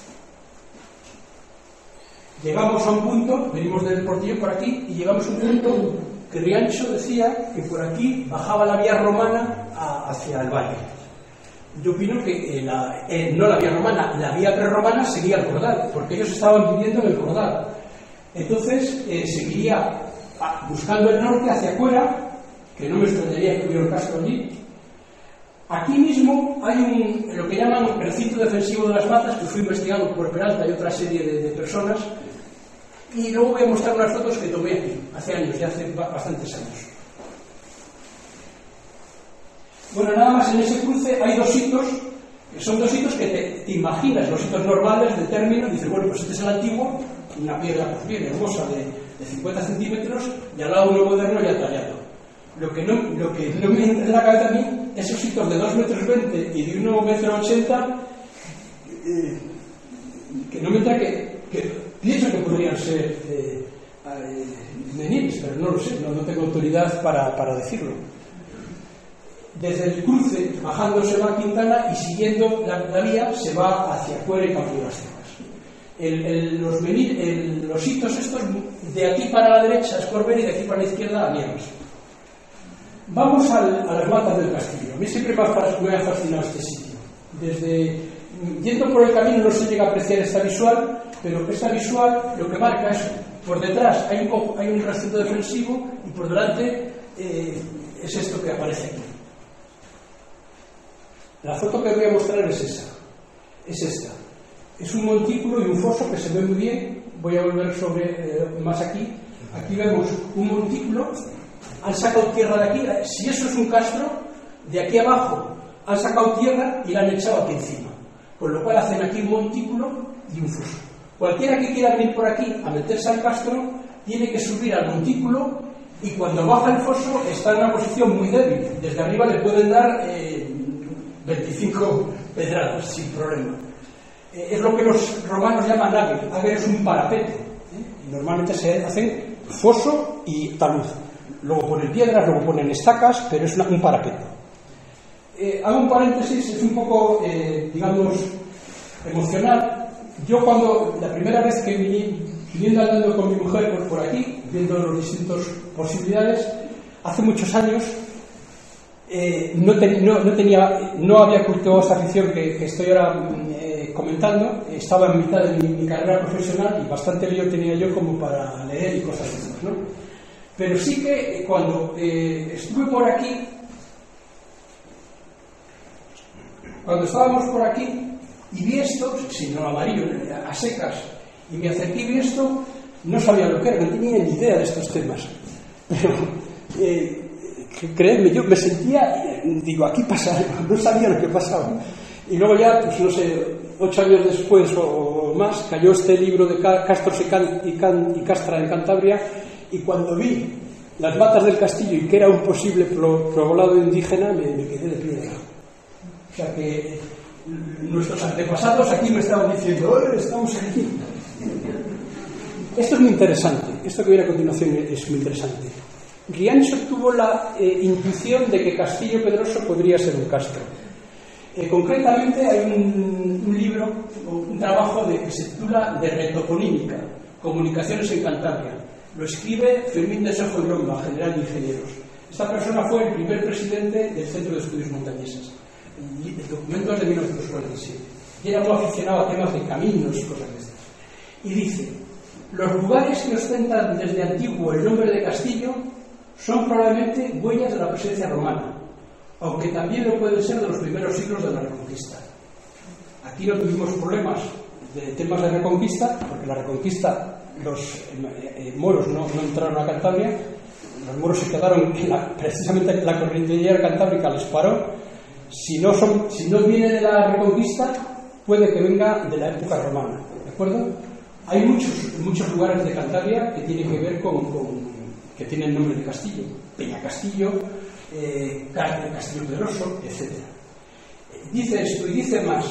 Llegamos a un punto, venimos del Portillo por aquí, y llegamos a un punto que Riancho decía que por aquí bajaba la vía romana a, hacia el valle. Yo opino que eh, la, eh, no la vía romana, la vía prerromana seguía el Cordal, porque ellos estaban viviendo en el Cordal. Entonces eh, seguiría a, buscando el norte hacia Cuera, que no me extrañaría que hubiera un castro allí. Aquí mismo hay un, lo que llaman el recinto defensivo de las Matas, que fue investigado por Peralta y otra serie de, de personas. Y luego voy a mostrar unas fotos que tomé aquí, hace años, ya hace bastantes años. Bueno, nada más en ese cruce hay dos hitos, que son dos hitos que te, te imaginas, los hitos normales de término, dices, bueno, pues este es el antiguo, una piedra pues bien hermosa de, de cincuenta centímetros, y al lado uno moderno ya tallado. Lo que no, lo que no me entra en la cabeza a mí, esos hitos de dos metros veinte y de uno metro ochenta, eh, que no me entra que, que pienso que podrían ser eh, eh, meniles, pero no lo sé, no, no tengo autoridad para, para decirlo. desde el cruce, bajando se va a Quintana y siguiendo la, la vía se va hacia Cuera y Campo de las Cebas. El, el, los, menir, el, los hitos estos, de aquí para la derecha es Corbera y de aquí para la izquierda Nieves. Vamos al, a las matas del castillo. A mí siempre me ha, me ha fascinado este sitio. Desde, yendo por el camino no se llega a apreciar esta visual, pero esta visual lo que marca es, por detrás hay un, hay un recinto defensivo y por delante eh, es esto que aparece aquí. La foto que voy a mostrar es esa, es esta. Es un montículo y un foso que se ve muy bien. Voy a volver sobre eh, más aquí. Aquí vemos un montículo. Han sacado tierra de aquí. Si eso es un castro, de aquí abajo han sacado tierra y la han echado aquí encima. Con lo cual hacen aquí un montículo y un foso. Cualquiera que quiera venir por aquí a meterse al castro tiene que subir al montículo y cuando baja el foso está en una posición muy débil. Desde arriba le pueden dar eh, veinticinco pedradas sin problema. Eh, es lo que los romanos llaman águer. Águer es un parapeto. ¿eh? Y normalmente se hacen foso y talud. Luego ponen piedras, luego ponen estacas, pero es una, un parapeto. Eh, hago un paréntesis, es un poco, eh, digamos, emocional. Yo cuando, la primera vez que vine, viniendo andando con mi mujer por, por aquí, viendo las distintas posibilidades, hace muchos años, eh, no, ten, no, no, tenía, no había cultivado esta afición que, que estoy ahora eh, comentando. Estaba en mitad de mi, mi carrera profesional y bastante lío tenía yo como para leer y cosas de esas, ¿no? Pero sí que eh, cuando eh, estuve por aquí, cuando estábamos por aquí y vi esto, sino amarillo, a secas, y me acerqué y vi esto, no sabía lo que era, no tenía ni idea de estos temas. Pero, eh, creedme, yo me sentía, digo, aquí pasa algo, no sabía lo que pasaba. Y luego ya, pues no sé, ocho años después o más, cayó este libro de Castros y, Can, y, Can, y Castra en Cantabria, y cuando vi las matas del castillo y que era un posible poblado indígena, me, me quedé de piedra. O sea que nuestros antepasados aquí me estaban diciendo, ¡oh, estamos aquí! Esto es muy interesante, esto que viene a continuación es muy interesante. Riancho tuvo la eh, intuición de que Castillo Pedroso podría ser un castro. Eh, concretamente hay un, un libro, un trabajo de, que se titula De Retoponímica, Comunicaciones en Cantabria. Lo escribe Fermín de Sojo y Lomba, general de ingenieros. Esta persona fue el primer presidente del Centro de Estudios Montañeses. El documento es de mil novecientos cuarenta y siete. Y era muy aficionado a temas de caminos y cosas de estas. Y dice, los lugares que ostentan desde antiguo el nombre de castillo son probablemente huellas de la presencia romana, aunque también lo pueden ser de los primeros siglos de la Reconquista. Aquí no tuvimos problemas de temas de Reconquista, porque la Reconquista, los eh, eh, moros no, no entraron a Cantabria, los moros se quedaron, en la, precisamente la cordillera cantábrica les paró. Si no, son, si no viene de la Reconquista, puede que venga de la época romana, ¿de acuerdo? Hay muchos, muchos lugares de Cantabria que tienen que ver con, con que tienen nombre de castillo, Peña Castillo, eh, Castillo Pedroso, etcétera. Dice esto y dice más.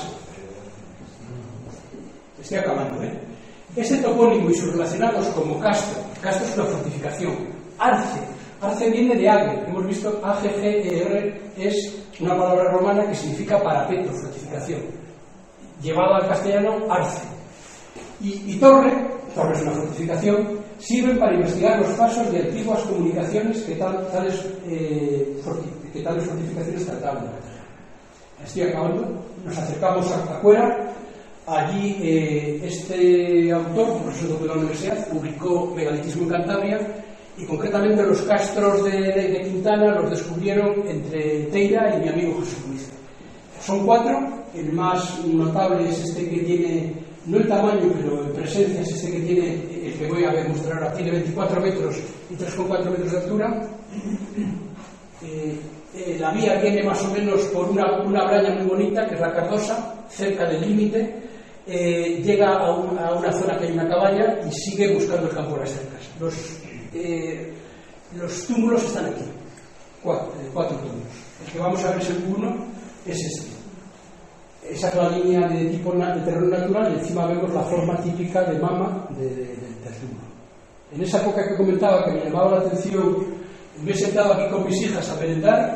Estoy acabando, ¿eh? Este topónimo y sus relacionados como castro, castro es una fortificación, arce, arce viene de águer, hemos visto A G G E R, es una palabra romana que significa parapeto, fortificación, llevado al castellano arce. Y, y torre, torre es una fortificación, sirven para investigar los pasos de antiguas comunicaciones que, tal, tales, eh, forti, que tales fortificaciones trataban. Estoy acabando, nos acercamos a Cuera. Allí eh, este autor, profesor de la universidad, publicó Megalitismo en Cantabria y concretamente los castros de, de, de Quintana los descubrieron entre Teira y mi amigo José Luis. Son cuatro, el más notable es este que tiene, no el tamaño, pero en presencia es este que tiene, el que voy a mostrar ahora, tiene veinticuatro metros y tres coma cuatro metros de altura. Eh, eh, la vía viene más o menos por una, una braya muy bonita, que es la Cardosa, cerca del límite. Eh, llega a, un, a una zona que hay una caballa y sigue buscando el campo de las cercas. Los, eh, los túmulos están aquí, cuatro, eh, cuatro túmulos. El que vamos a ver es el uno, es este. Esa es la línea de tipo na, de terreno natural y encima vemos la forma típica de mama de, de, de, del túmulo. En esa época que comentaba que me llamaba la atención, me he sentado aquí con mis hijas a merendar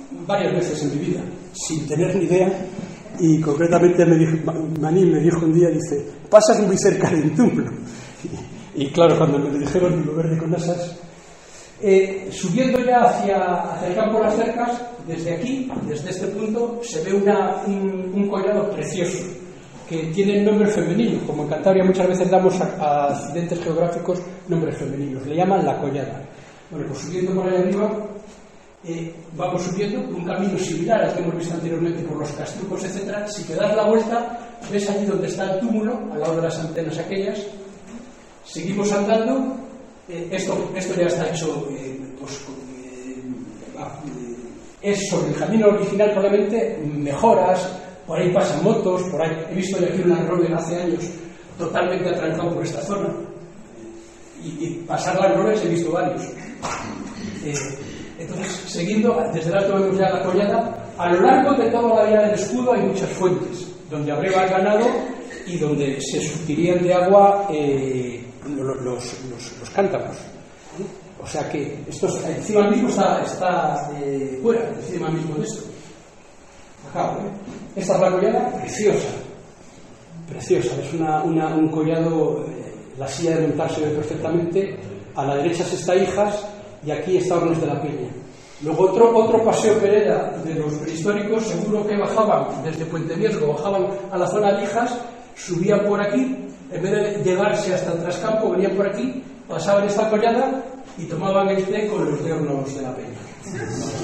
varias veces en mi vida, sin tener ni idea, y concretamente me dijo, Manín me dijo un día, dice, pasas muy cerca del túmulo. Y, y claro, cuando me lo dijeron, digo, verde con asas. Eh, subiendo ya hacia, hacia el campo de las cercas, desde aquí, desde este punto, se ve una, un, un collado precioso, que tiene nombre femenino, como en Cantabria muchas veces damos a, a accidentes geográficos nombres femeninos, le llaman la collada. Bueno, pues subiendo por ahí arriba, eh, vamos subiendo un camino similar al que hemos visto anteriormente por los castrucos, etcétera. Si te das la vuelta, ves allí donde está el túmulo, al lado de las antenas aquellas. Seguimos andando, eh, esto, esto ya está hecho, eh, pues, eh, es sobre el camino original probablemente, mejoras, por ahí pasan motos, por ahí he visto yo aquí un Land Rover hace años totalmente atrancado por esta zona, y, y pasar Land Rovers he visto varios. Eh, entonces, siguiendo, desde el alto vemos ya la collada. A lo largo de toda la vía del escudo hay muchas fuentes, donde abreva el ganado y donde se surtirían de agua eh, los, los, los, los cántabros. O sea que esto encima mismo está, está eh, fuera, encima mismo de esto. Acá, ¿eh? Esta es la collada, preciosa, preciosa, es una, una, un collado, eh, la silla de montar se ve perfectamente. A la derecha está Hijas y aquí está Hornos de la Peña. Luego otro, otro paseo Pereda de los prehistóricos, seguro que bajaban desde Puente Viesgo, bajaban a la zona de Hijas, subían por aquí, en vez de llegarse hasta el Trascampo, venían por aquí, pasaban esta collada y tomaban el té con los de Hornos de la Peña.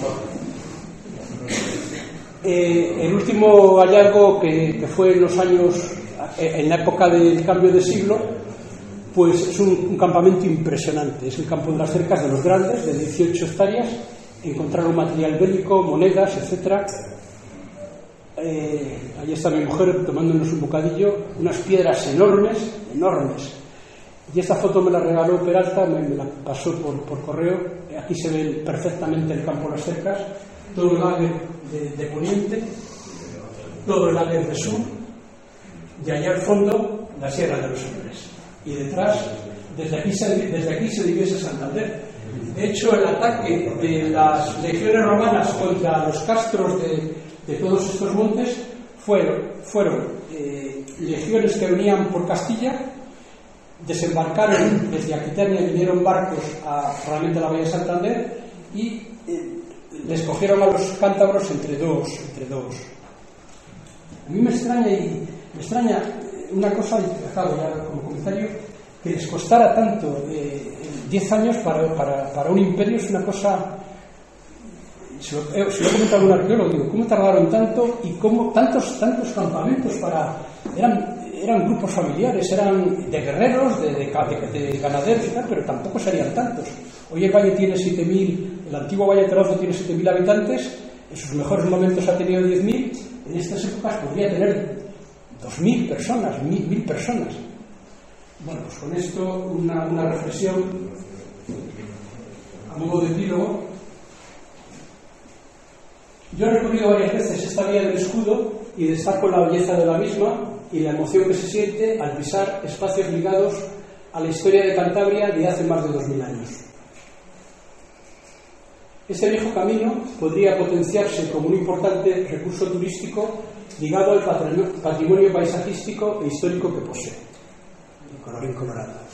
Eh, el último hallazgo que, que fue en los años, en la época del cambio de siglo, pues es un, un campamento impresionante. Es el campo de las cercas de los grandes, de dieciocho hectáreas. Encontraron material bélico, monedas, etcétera. Eh, ahí está mi mujer tomándonos un bocadillo, unas piedras enormes, enormes. Y esta foto me la regaló Peralta, me, me la pasó por, por correo. Aquí se ve perfectamente el campo de las cercas, todo el lager de, de poniente, todo el lager de sur, y allá al fondo la Sierra de los Hombres. Y detrás, desde aquí se, desde aquí se diviese Santander. De hecho, el ataque de las legiones romanas contra los castros de, de todos estos montes fueron, fueron eh, legiones que venían por Castilla, desembarcaron desde Aquitania, vinieron barcos a realmente la Bahía de Santander y eh, les cogieron a los cántabros entre dos, entre dos. A mí me extraña, y me extraña una cosa, y acabo ya como comentario, que les costara tanto, eh, diez años para, para, para un imperio es una cosa. Se lo, eh, se lo he comentado a un arqueólogo, digo, ¿cómo tardaron tanto y cómo tantos, tantos campamentos para. Eran, eran grupos familiares, eran de guerreros, de, de, de, de ganaderos y tal, pero tampoco serían tantos. Hoy el valle tiene siete mil, el antiguo Valle de Trozo tiene siete mil habitantes, en sus mejores momentos ha tenido diez mil, en estas épocas podría tener dos mil personas, mil personas. Bueno, pues con esto una, una reflexión a modo de epílogo. Yo he recorrido varias veces esta vía del escudo y destaco la belleza de la misma y la emoción que se siente al pisar espacios ligados a la historia de Cantabria de hace más de dos mil años. Este viejo camino podría potenciarse como un importante recurso turístico ligado al patrimonio paisajístico e histórico que posee. Colorín colorado.